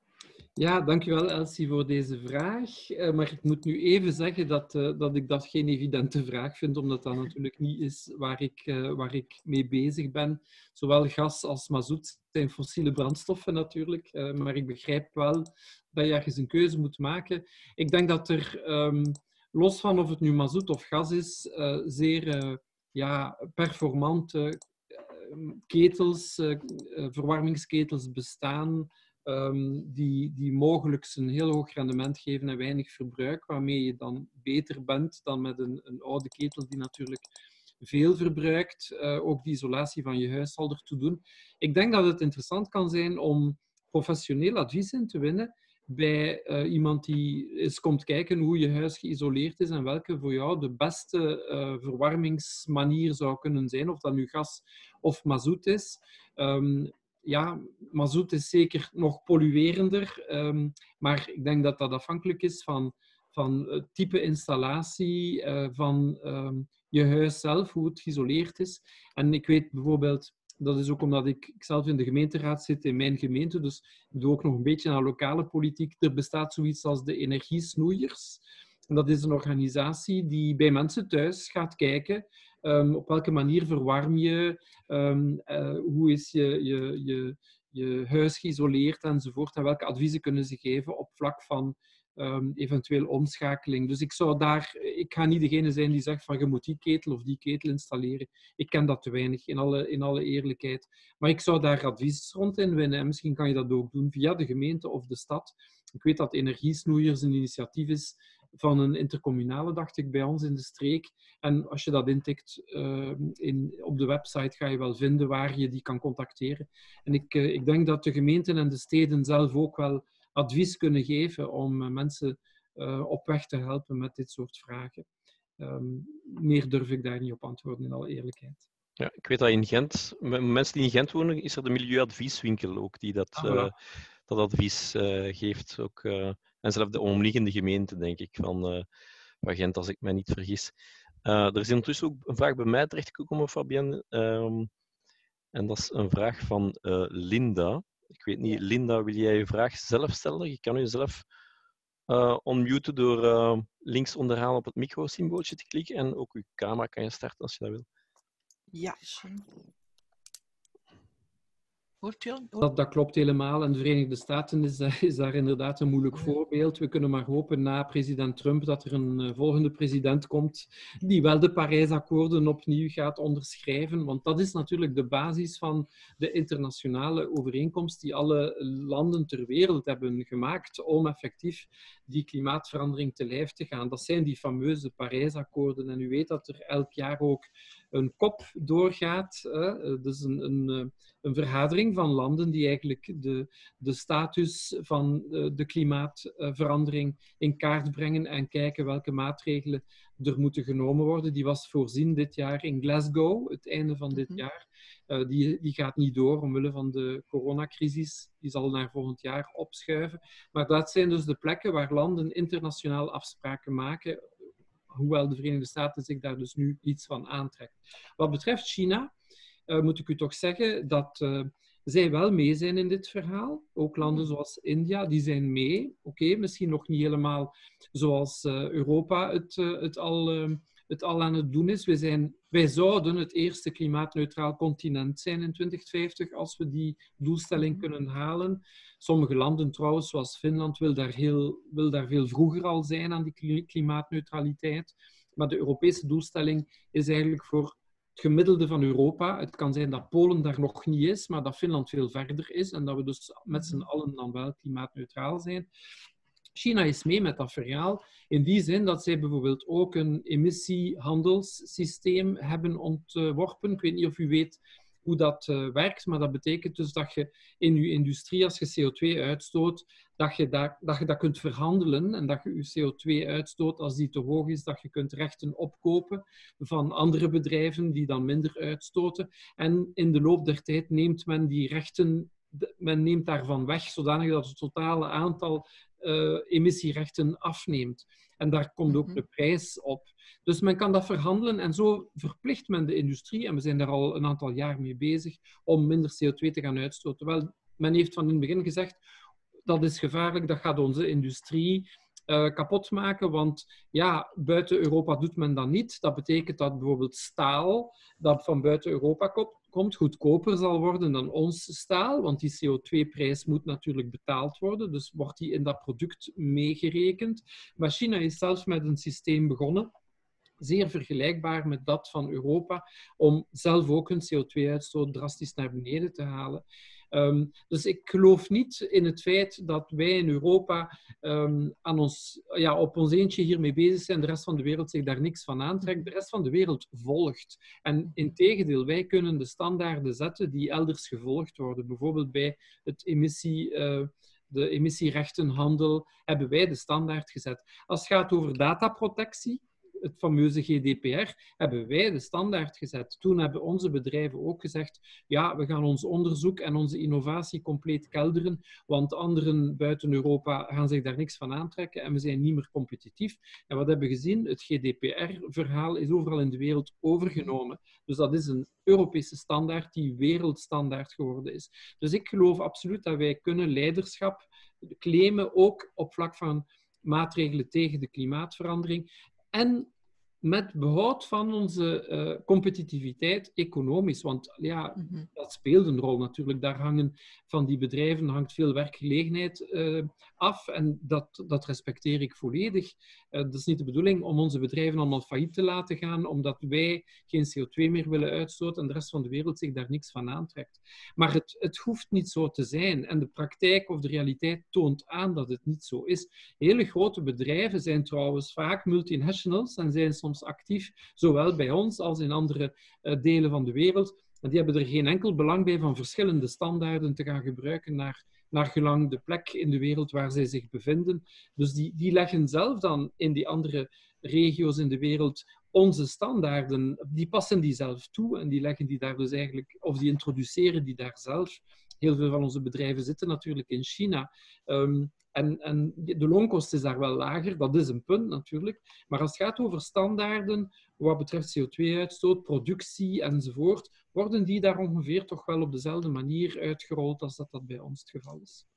Ja, dankjewel Elsie voor deze vraag. Uh, maar ik moet nu even zeggen dat, uh, dat ik dat geen evidente vraag vind, omdat dat natuurlijk niet is waar ik, uh, waar ik mee bezig ben. Zowel gas als mazoet zijn fossiele brandstoffen natuurlijk, uh, maar ik begrijp wel dat je ergens een keuze moet maken. Ik denk dat er, um, los van of het nu mazoet of gas is, uh, zeer uh, ja, performante uh, ketels, uh, verwarmingsketels bestaan, Um, die, die mogelijk een heel hoog rendement geven en weinig verbruik, waarmee je dan beter bent dan met een, een oude ketel die natuurlijk veel verbruikt. Uh, ook die isolatie van je huis zal ertoe doen. Ik denk dat het interessant kan zijn om professioneel advies in te winnen bij uh, iemand die eens komt kijken hoe je huis geïsoleerd is en welke voor jou de beste uh, verwarmingsmanier zou kunnen zijn, of dat nu gas of mazoet is. Um, Ja, mazoet is zeker nog polluerender, um, maar ik denk dat dat afhankelijk is van, van het type installatie, uh, van um, je huis zelf, hoe het geïsoleerd is. En ik weet bijvoorbeeld, dat is ook omdat ik, ik zelf in de gemeenteraad zit in mijn gemeente, dus ik doe ook nog een beetje aan lokale politiek. Er bestaat zoiets als de energiesnoeiers. En dat is een organisatie die bij mensen thuis gaat kijken Um, op welke manier verwarm je, um, uh, hoe is je, je, je, je huis geïsoleerd enzovoort. En welke adviezen kunnen ze geven op vlak van um, eventueel omschakeling. Dus ik zou daar, ik ga niet degene zijn die zegt van je moet die ketel of die ketel installeren. Ik ken dat te weinig, in alle, in alle eerlijkheid. Maar ik zou daar advies rond inwinnen. En misschien kan je dat ook doen via de gemeente of de stad. Ik weet dat Energiesnoeiers een initiatief is van een intercommunale, dacht ik, bij ons in de streek. En als je dat intikt uh, in, op de website, ga je wel vinden waar je die kan contacteren. En ik, uh, ik denk dat de gemeenten en de steden zelf ook wel advies kunnen geven om uh, mensen uh, op weg te helpen met dit soort vragen. Um, meer durf ik daar niet op antwoorden, in alle eerlijkheid. Ja, ik weet dat in Gent, mensen die in Gent wonen, is er de milieuadvieswinkel ook, die dat, ah, voilà. uh, dat advies uh, geeft. Ook, uh, en zelfs de omliggende gemeente, denk ik, van, uh, van Gent, als ik mij niet vergis. Uh, er is intussen ook een vraag bij mij terechtgekomen, Fabienne. Um, en dat is een vraag van uh, Linda. Ik weet niet, Linda, wil jij je vraag zelf stellen? Je kan jezelf uh, unmuten door uh, links onderaan op het micro-symbooltje te klikken. En ook je camera kan je starten als je dat wil. Ja. Hoort u? Hoort... Dat, dat klopt helemaal. En de Verenigde Staten is, is daar inderdaad een moeilijk voorbeeld. We kunnen maar hopen na president Trump dat er een uh, volgende president komt die wel de Parijsakkoorden opnieuw gaat onderschrijven. Want dat is natuurlijk de basis van de internationale overeenkomst die alle landen ter wereld hebben gemaakt om effectief die klimaatverandering te lijf te gaan. Dat zijn die fameuze Parijsakkoorden. En u weet dat er elk jaar ook een kop doorgaat. Hè? Dus een, een, een vergadering van landen die eigenlijk de, de status van de klimaatverandering in kaart brengen en kijken welke maatregelen er moeten genomen worden. Die was voorzien dit jaar in Glasgow, het einde van dit jaar. Uh, die, die gaat niet door omwille van de coronacrisis. Die zal naar volgend jaar opschuiven. Maar dat zijn dus de plekken waar landen internationaal afspraken maken, hoewel de Verenigde Staten zich daar dus nu iets van aantrekt. Wat betreft China, uh, moet ik u toch zeggen dat uh, zij wel mee zijn in dit verhaal. Ook landen zoals India, die zijn mee. Oké, okay, misschien nog niet helemaal zoals uh, Europa het, uh, het, al, uh, het al aan het doen is. We zijn, we Wij zouden het eerste klimaatneutraal continent zijn in twintig vijftig als we die doelstelling kunnen halen. Sommige landen trouwens, zoals Finland, wil daar, heel, wil daar veel vroeger al zijn aan die klimaatneutraliteit. Maar de Europese doelstelling is eigenlijk voor het gemiddelde van Europa. Het kan zijn dat Polen daar nog niet is, maar dat Finland veel verder is en dat we dus met z'n allen dan wel klimaatneutraal zijn. China is mee met dat verhaal in die zin dat zij bijvoorbeeld ook een emissiehandelssysteem hebben ontworpen. Ik weet niet of u weet hoe dat uh, werkt, maar dat betekent dus dat je in je industrie, als je C O twee uitstoot, dat je dat, dat je dat kunt verhandelen en dat je je C O twee uitstoot, als die te hoog is, dat je kunt rechten opkopen van andere bedrijven die dan minder uitstoten. En in de loop der tijd neemt men die rechten, men neemt daarvan weg, zodanig dat het totale aantal uh, emissierechten afneemt. En daar komt ook de prijs op. Dus men kan dat verhandelen en zo verplicht men de industrie, en we zijn daar al een aantal jaar mee bezig, om minder C O twee te gaan uitstoten. Wel, men heeft van in het begin gezegd, dat is gevaarlijk, dat gaat onze industrie uh, kapot maken, want ja, buiten Europa doet men dat niet. Dat betekent dat bijvoorbeeld staal, dat van buiten Europa komt, goedkoper zal worden dan ons staal, want die C O twee prijs moet natuurlijk betaald worden, dus wordt die in dat product meegerekend. Maar China is zelfs met een systeem begonnen, zeer vergelijkbaar met dat van Europa, om zelf ook hun C O twee uitstoot drastisch naar beneden te halen. Um, dus ik geloof niet in het feit dat wij in Europa um, aan ons, ja, op ons eentje hiermee bezig zijn, de rest van de wereld zich daar niks van aantrekt. De rest van de wereld volgt. En integendeel, wij kunnen de standaarden zetten die elders gevolgd worden. Bijvoorbeeld bij het emissie... Uh, de emissierechtenhandel hebben wij de standaard gezet. Als het gaat over dataprotectie, het fameuze G D P R, hebben wij de standaard gezet. Toen hebben onze bedrijven ook gezegd, ja, we gaan ons onderzoek en onze innovatie compleet kelderen, want anderen buiten Europa gaan zich daar niks van aantrekken en we zijn niet meer competitief. En wat hebben we gezien? Het G D P R-verhaal is overal in de wereld overgenomen. Dus dat is een Europese standaard die wereldstandaard geworden is. Dus ik geloof absoluut dat wij kunnen leiderschap claimen, ook op vlak van maatregelen tegen de klimaatverandering. En met behoud van onze uh, competitiviteit economisch. Want ja, mm-hmm. dat speelt een rol natuurlijk. Daar hangen van die bedrijven hangt veel werkgelegenheid uh, af. En dat, dat respecteer ik volledig. Uh, dat is niet de bedoeling om onze bedrijven allemaal failliet te laten gaan, omdat wij geen C O twee meer willen uitstoten en de rest van de wereld zich daar niks van aantrekt. Maar het, het hoeft niet zo te zijn. En de praktijk of de realiteit toont aan dat het niet zo is. Hele grote bedrijven zijn trouwens vaak multinationals en zijn soms actief, zowel bij ons als in andere uh, delen van de wereld. En die hebben er geen enkel belang bij van verschillende standaarden te gaan gebruiken naar, naar gelang de plek in de wereld waar zij zich bevinden. Dus die, die leggen zelf dan in die andere regio's in de wereld onze standaarden, die passen die zelf toe en die leggen die daar dus eigenlijk, of die introduceren die daar zelf. Heel veel van onze bedrijven zitten natuurlijk in China. Um, En, en de loonkost is daar wel lager, dat is een punt natuurlijk. Maar als het gaat over standaarden, wat betreft C O twee uitstoot, productie enzovoort, worden die daar ongeveer toch wel op dezelfde manier uitgerold als dat, dat bij ons het geval is.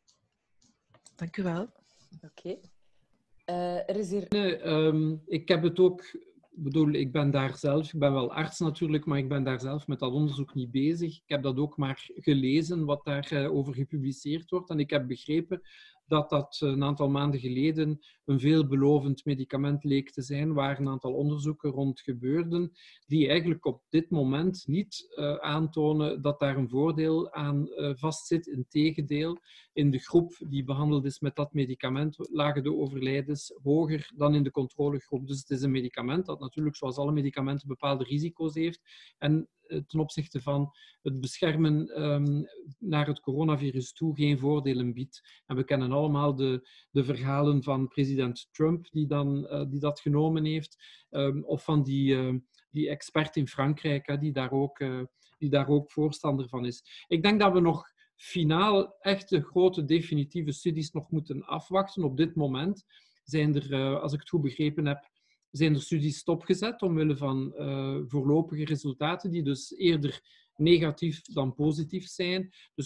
Dank u wel. Oké. Okay. Uh, er is hier... Nee, um, ik heb het ook... Ik bedoel, ik ben daar zelf, ik ben wel arts natuurlijk, maar ik ben daar zelf met dat onderzoek niet bezig. Ik heb dat ook maar gelezen, wat daarover over gepubliceerd wordt. En ik heb begrepen dat dat een aantal maanden geleden een veelbelovend medicament leek te zijn, waar een aantal onderzoeken rond gebeurden, die eigenlijk op dit moment niet uh, aantonen dat daar een voordeel aan uh, vastzit. Integendeel, in de groep die behandeld is met dat medicament lagen de overlijdens hoger dan in de controlegroep. Dus het is een medicament dat natuurlijk, zoals alle medicamenten, bepaalde risico's heeft. En ten opzichte van het beschermen um, naar het coronavirus toe geen voordelen biedt. En we kennen allemaal de, de verhalen van president Trump die, dan, uh, die dat genomen heeft, um, of van die, uh, die expert in Frankrijk uh, die, daar ook, uh, die daar ook voorstander van is. Ik denk dat we nog finaal echt de grote definitieve studies nog moeten afwachten. Op dit moment zijn er, uh, als ik het goed begrepen heb, zijn er studies stopgezet omwille van uh, voorlopige resultaten die dus eerder negatief dan positief zijn. Dus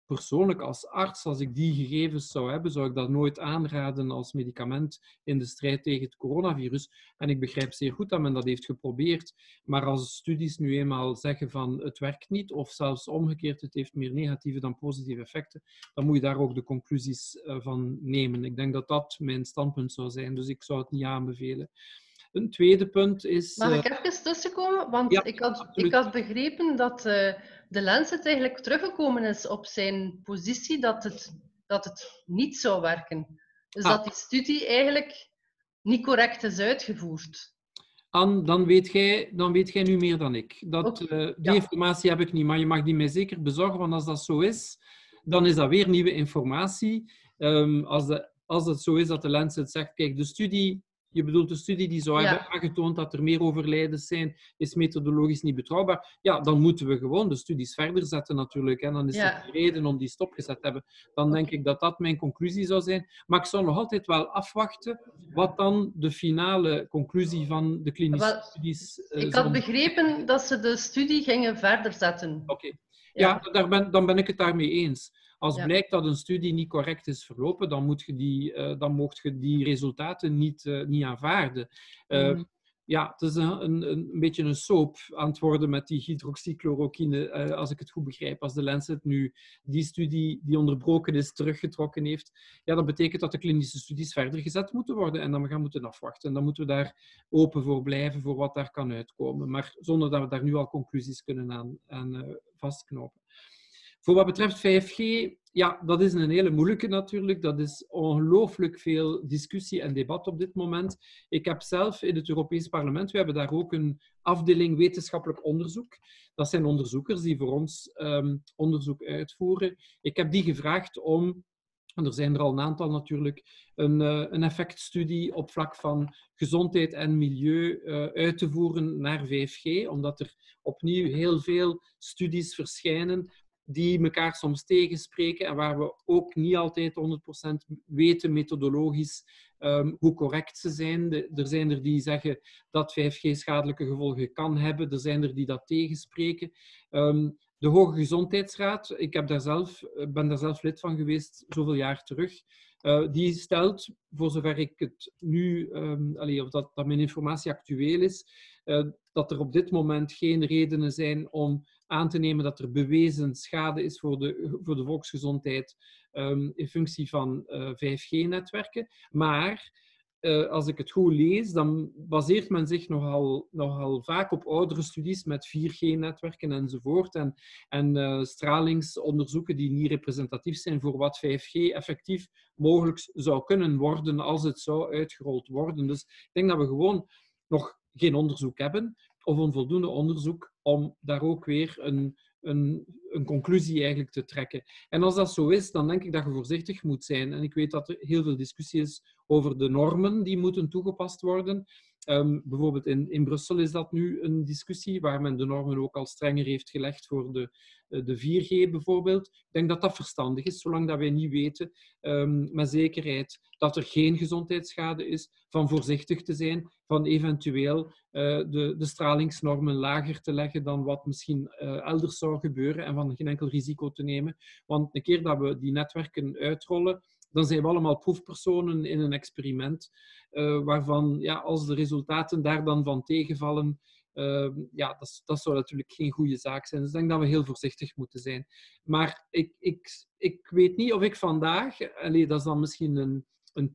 persoonlijk als arts, als ik die gegevens zou hebben, zou ik dat nooit aanraden als medicament in de strijd tegen het coronavirus. En ik begrijp zeer goed dat men dat heeft geprobeerd. Maar als studies nu eenmaal zeggen van het werkt niet, of zelfs omgekeerd, het heeft meer negatieve dan positieve effecten, dan moet je daar ook de conclusies van nemen. Ik denk dat dat mijn standpunt zou zijn, dus ik zou het niet aanbevelen. Een tweede punt is... Mag ik even tussenkomen? Want ja, ik, had, ik had begrepen dat uh, de Lancet eigenlijk teruggekomen is op zijn positie dat het, dat het niet zou werken. Dus ah. dat die studie eigenlijk niet correct is uitgevoerd. Anne, dan weet jij, dan weet jij nu meer dan ik. Dat, okay. uh, die ja. informatie heb ik niet, maar je mag die mij zeker bezorgen, want als dat zo is, dan is dat weer nieuwe informatie. Um, als, de, als het zo is dat de Lancet zegt, kijk, de studie... Je bedoelt de studie die zou ja. hebben aangetoond dat er meer overlijdens zijn, is methodologisch niet betrouwbaar. Ja, dan moeten we gewoon de studies verder zetten natuurlijk. En dan is ja. er een reden om die stopgezet te hebben. Dan denk ik dat dat mijn conclusie zou zijn. Maar ik zou nog altijd wel afwachten wat dan de finale conclusie van de klinische wel, studies is. Uh, ik had begrepen dat ze de studie gingen verder zetten. Oké. Okay. Ja, ja daar ben, dan ben ik het daarmee eens. Als ja. blijkt dat een studie niet correct is verlopen, dan, moet je die, uh, dan mocht je die resultaten niet, uh, niet aanvaarden. Uh, mm. Ja, het is een, een, een beetje een soap aan het worden met die hydroxychloroquine, uh, als ik het goed begrijp. Als de Lancet nu die studie die onderbroken is teruggetrokken heeft, ja, dat betekent dat de klinische studies verder gezet moeten worden en dan we gaan moeten afwachten. En dan moeten we daar open voor blijven, voor wat daar kan uitkomen. Maar zonder dat we daar nu al conclusies kunnen aan, aan uh, vastknopen. Voor wat betreft vijf G, ja, dat is een hele moeilijke natuurlijk. Dat is ongelooflijk veel discussie en debat op dit moment. Ik heb zelf in het Europees Parlement, we hebben daar ook een afdeling wetenschappelijk onderzoek. Dat zijn onderzoekers die voor ons um, onderzoek uitvoeren. Ik heb die gevraagd om, en er zijn er al een aantal natuurlijk, een, uh, een effectstudie op vlak van gezondheid en milieu uh, uit te voeren naar vijf G, omdat er opnieuw heel veel studies verschijnen die elkaar soms tegenspreken en waar we ook niet altijd honderd procent weten methodologisch um, hoe correct ze zijn. De, er zijn er die zeggen dat vijf G schadelijke gevolgen kan hebben. Er zijn er die dat tegenspreken. Um, de Hoge Gezondheidsraad, ik heb daar zelf, ben daar zelf lid van geweest, zoveel jaar terug, uh, die stelt, voor zover ik het nu, um, allez, of dat, dat mijn informatie actueel is, uh, dat er op dit moment geen redenen zijn om aan te nemen dat er bewezen schade is voor de, voor de volksgezondheid um, in functie van uh, vijf G-netwerken. Maar uh, als ik het goed lees, dan baseert men zich nogal, nogal vaak op oudere studies met vier G-netwerken enzovoort en, en uh, stralingsonderzoeken die niet representatief zijn voor wat vijf G effectief mogelijk zou kunnen worden als het zou uitgerold worden. Dus ik denk dat we gewoon nog geen onderzoek hebben, of onvoldoende onderzoek om daar ook weer een, een, een conclusie eigenlijk te trekken. En als dat zo is, dan denk ik dat je voorzichtig moet zijn. En ik weet dat er heel veel discussie is over de normen die moeten toegepast worden. Um, bijvoorbeeld in, in Brussel is dat nu een discussie waar men de normen ook al strenger heeft gelegd voor de, de vier G bijvoorbeeld. Ik denk dat dat verstandig is, zolang dat wij niet weten um, met zekerheid dat er geen gezondheidsschade is, van voorzichtig te zijn, van eventueel uh, de, de stralingsnormen lager te leggen dan wat misschien uh, elders zou gebeuren en van geen enkel risico te nemen. Want een keer dat we die netwerken uitrollen, dan zijn we allemaal proefpersonen in een experiment, uh, waarvan, ja, als de resultaten daar dan van tegenvallen, uh, ja, dat, dat zou natuurlijk geen goede zaak zijn. Dus ik denk dat we heel voorzichtig moeten zijn. Maar ik, ik, ik weet niet of ik vandaag, allez, dat is dan misschien een, een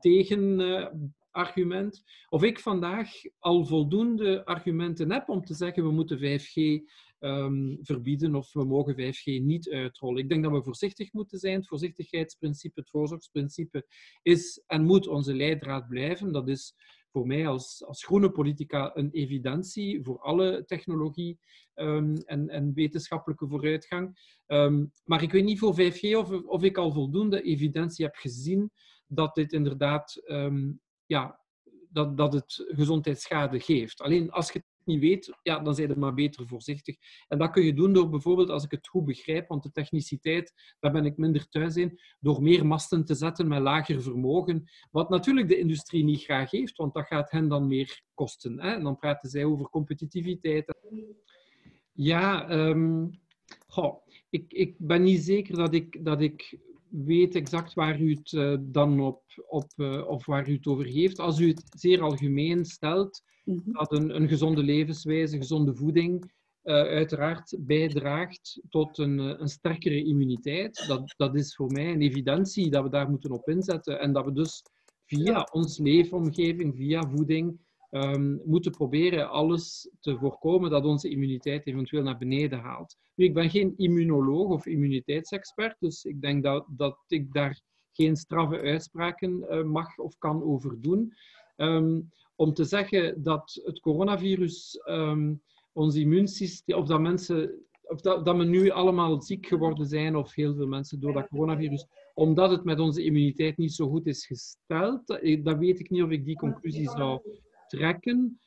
tegenargument, uh, of ik vandaag al voldoende argumenten heb om te zeggen we moeten vijf G Um, verbieden of we mogen vijf G niet uitrollen. Ik denk dat we voorzichtig moeten zijn. Het voorzichtigheidsprincipe, het voorzorgsprincipe is en moet onze leidraad blijven. Dat is voor mij als, als groene politica een evidentie voor alle technologie um, en, en wetenschappelijke vooruitgang. Um, maar ik weet niet voor vijf G of, of ik al voldoende evidentie heb gezien dat dit inderdaad um, ja, dat, dat het gezondheidsschade geeft. Alleen als je het niet weet, ja, dan zijn je maar beter voorzichtig. En dat kun je doen door bijvoorbeeld, als ik het goed begrijp, want de techniciteit, daar ben ik minder thuis in, door meer masten te zetten met lager vermogen, wat natuurlijk de industrie niet graag heeft, want dat gaat hen dan meer kosten. Hè? En dan praten zij over competitiviteit. Ja, um, goh, ik, ik ben niet zeker dat ik, dat ik weet exact waar u het uh, dan op, op uh, of waar u het over heeft. Als u het zeer algemeen stelt, Mm-hmm. dat een, een gezonde levenswijze, gezonde voeding, uh, uiteraard bijdraagt tot een, een sterkere immuniteit. Dat, dat is voor mij een evidentie dat we daar moeten op inzetten en dat we dus via ons leefomgeving, via voeding, um, moeten proberen alles te voorkomen dat onze immuniteit eventueel naar beneden haalt. Nu, ik ben geen immunoloog of immuniteitsexpert, dus ik denk dat, dat ik daar geen straffe uitspraken uh, mag of kan over doen. Um, om te zeggen dat het coronavirus um, ons immuunsysteem, of dat mensen, of dat, dat we nu allemaal ziek geworden zijn, of heel veel mensen door dat coronavirus, omdat het met onze immuniteit niet zo goed is gesteld, dat weet ik niet of ik die conclusie zou trekken.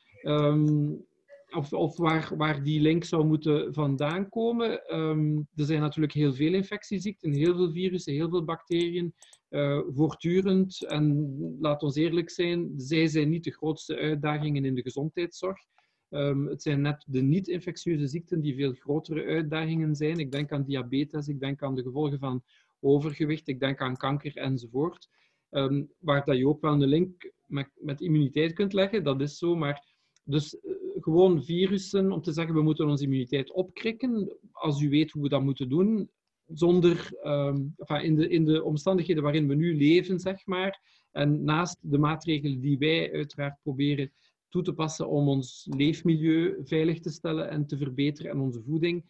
Um, Of, of waar, waar die link zou moeten vandaan komen. Um, er zijn natuurlijk heel veel infectieziekten, heel veel virussen, heel veel bacteriën, uh, voortdurend. En laat ons eerlijk zijn, zij zijn niet de grootste uitdagingen in de gezondheidszorg. Um, het zijn net de niet-infectieuze ziekten die veel grotere uitdagingen zijn. Ik denk aan diabetes, ik denk aan de gevolgen van overgewicht, ik denk aan kanker enzovoort. Um, waar dat je ook wel een link met, met immuniteit kunt leggen, dat is zo, maar dus uh, gewoon virussen, om te zeggen we moeten onze immuniteit opkrikken, als u weet hoe we dat moeten doen, zonder, um, enfin, in, de, in de omstandigheden waarin we nu leven, zeg maar, en naast de maatregelen die wij uiteraard proberen toe te passen om ons leefmilieu veilig te stellen en te verbeteren en onze voeding,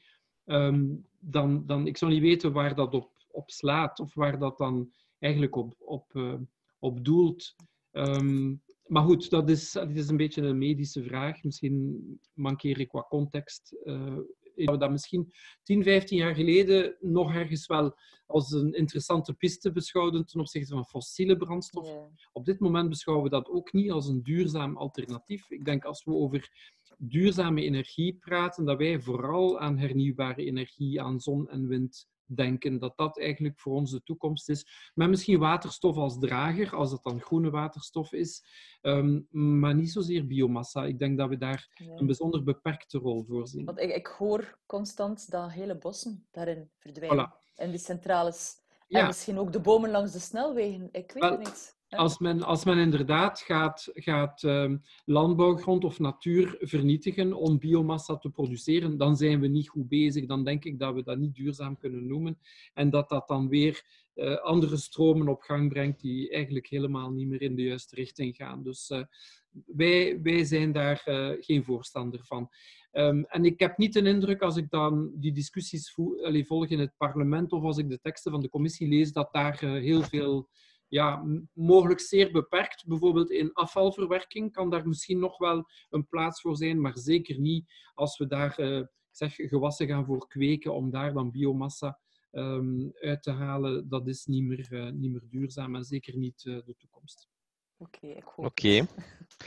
um, dan, dan, ik zou niet weten waar dat op, op slaat of waar dat dan eigenlijk op, op, uh, op doelt. Um, Maar goed, dat is, dat is een beetje een medische vraag. Misschien mankeer ik wat context. Uh, dat we dat misschien tien, vijftien jaar geleden nog ergens wel als een interessante piste beschouwden ten opzichte van fossiele brandstof. Yeah. Op dit moment beschouwen we dat ook niet als een duurzaam alternatief. Ik denk als we over duurzame energie praten, dat wij vooral aan hernieuwbare energie, aan zon en wind denken, dat dat eigenlijk voor ons de toekomst is. Met misschien waterstof als drager, als dat dan groene waterstof is, um, maar niet zozeer biomassa. Ik denk dat we daar nee. een bijzonder beperkte rol voor zien. Want ik, ik hoor constant dat hele bossen daarin verdwijnen. Voilà. En die centrales. Ja. En misschien ook de bomen langs de snelwegen. Ik weet Wel, het niet. Als men, als men inderdaad gaat, gaat um, landbouwgrond of natuur vernietigen om biomassa te produceren, dan zijn we niet goed bezig. Dan denk ik dat we dat niet duurzaam kunnen noemen. En dat dat dan weer uh, andere stromen op gang brengt die eigenlijk helemaal niet meer in de juiste richting gaan. Dus uh, wij, wij zijn daar uh, geen voorstander van. Um, en ik heb niet de indruk, als ik dan die discussies vo- allee, volg in het parlement of als ik de teksten van de commissie lees, dat daar uh, heel veel... Ja, mogelijk zeer beperkt. Bijvoorbeeld in afvalverwerking kan daar misschien nog wel een plaats voor zijn, maar zeker niet als we daar uh, zeg, gewassen gaan voor kweken om daar dan biomassa um, uit te halen. Dat is niet meer, uh, niet meer duurzaam en zeker niet uh, de toekomst. Oké, okay, ik hoop Oké. Okay.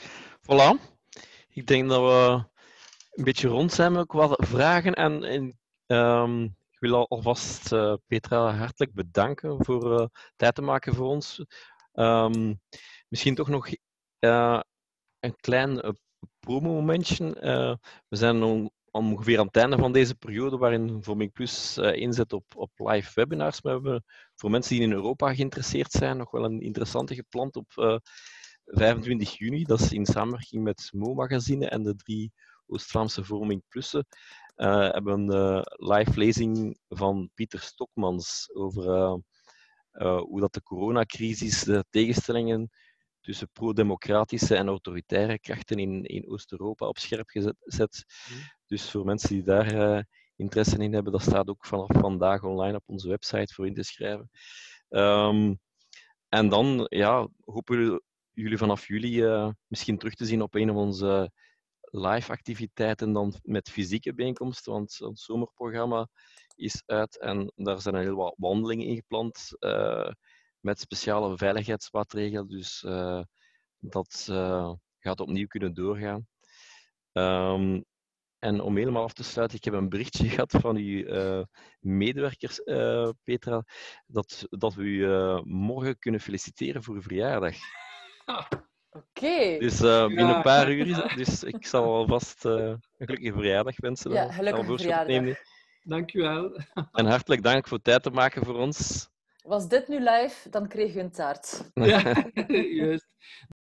Voilà. Ik denk dat we een beetje rond zijn met qua vragen en... en um... Ik wil alvast uh, Petra hartelijk bedanken voor uh, tijd te maken voor ons. Um, misschien toch nog uh, een klein uh, promo-momentje. Uh, we zijn on, ongeveer aan het einde van deze periode waarin Vorming Plus uh, inzet op, op live webinars. We hebben voor mensen die in Europa geïnteresseerd zijn nog wel een interessante gepland op uh, vijfentwintig juni. Dat is in samenwerking met Mo Magazine en de drie Oost-Vlaamse Vorming Plussen. Uh, hebben een uh, live lezing van Pieter Stokmans over uh, uh, hoe dat de coronacrisis de tegenstellingen tussen pro-democratische en autoritaire krachten in, in Oost-Europa op scherp gezet. gezet. Mm. Dus voor mensen die daar uh, interesse in hebben, dat staat ook vanaf vandaag online op onze website voor in te schrijven. Um, en dan ja, hopen jullie vanaf juli uh, misschien terug te zien op een van onze live activiteiten dan met fysieke bijeenkomsten, want het zomerprogramma is uit en daar zijn er heel wat wandelingen ingepland uh, met speciale veiligheidsmaatregelen, dus uh, dat uh, gaat opnieuw kunnen doorgaan. Um, en om helemaal af te sluiten, ik heb een berichtje gehad van uw uh, medewerkers, uh, Petra, dat, dat we u uh, morgen kunnen feliciteren voor uw verjaardag. Oké. Okay. Dus uh, binnen een paar uur is het. Dus ik zal alvast uh, een gelukkige verjaardag wensen. Ja, gelukkige verjaardag. Dank u wel. En hartelijk dank voor tijd te maken voor ons. Was dit nu live, dan kreeg je een taart. Ja, juist.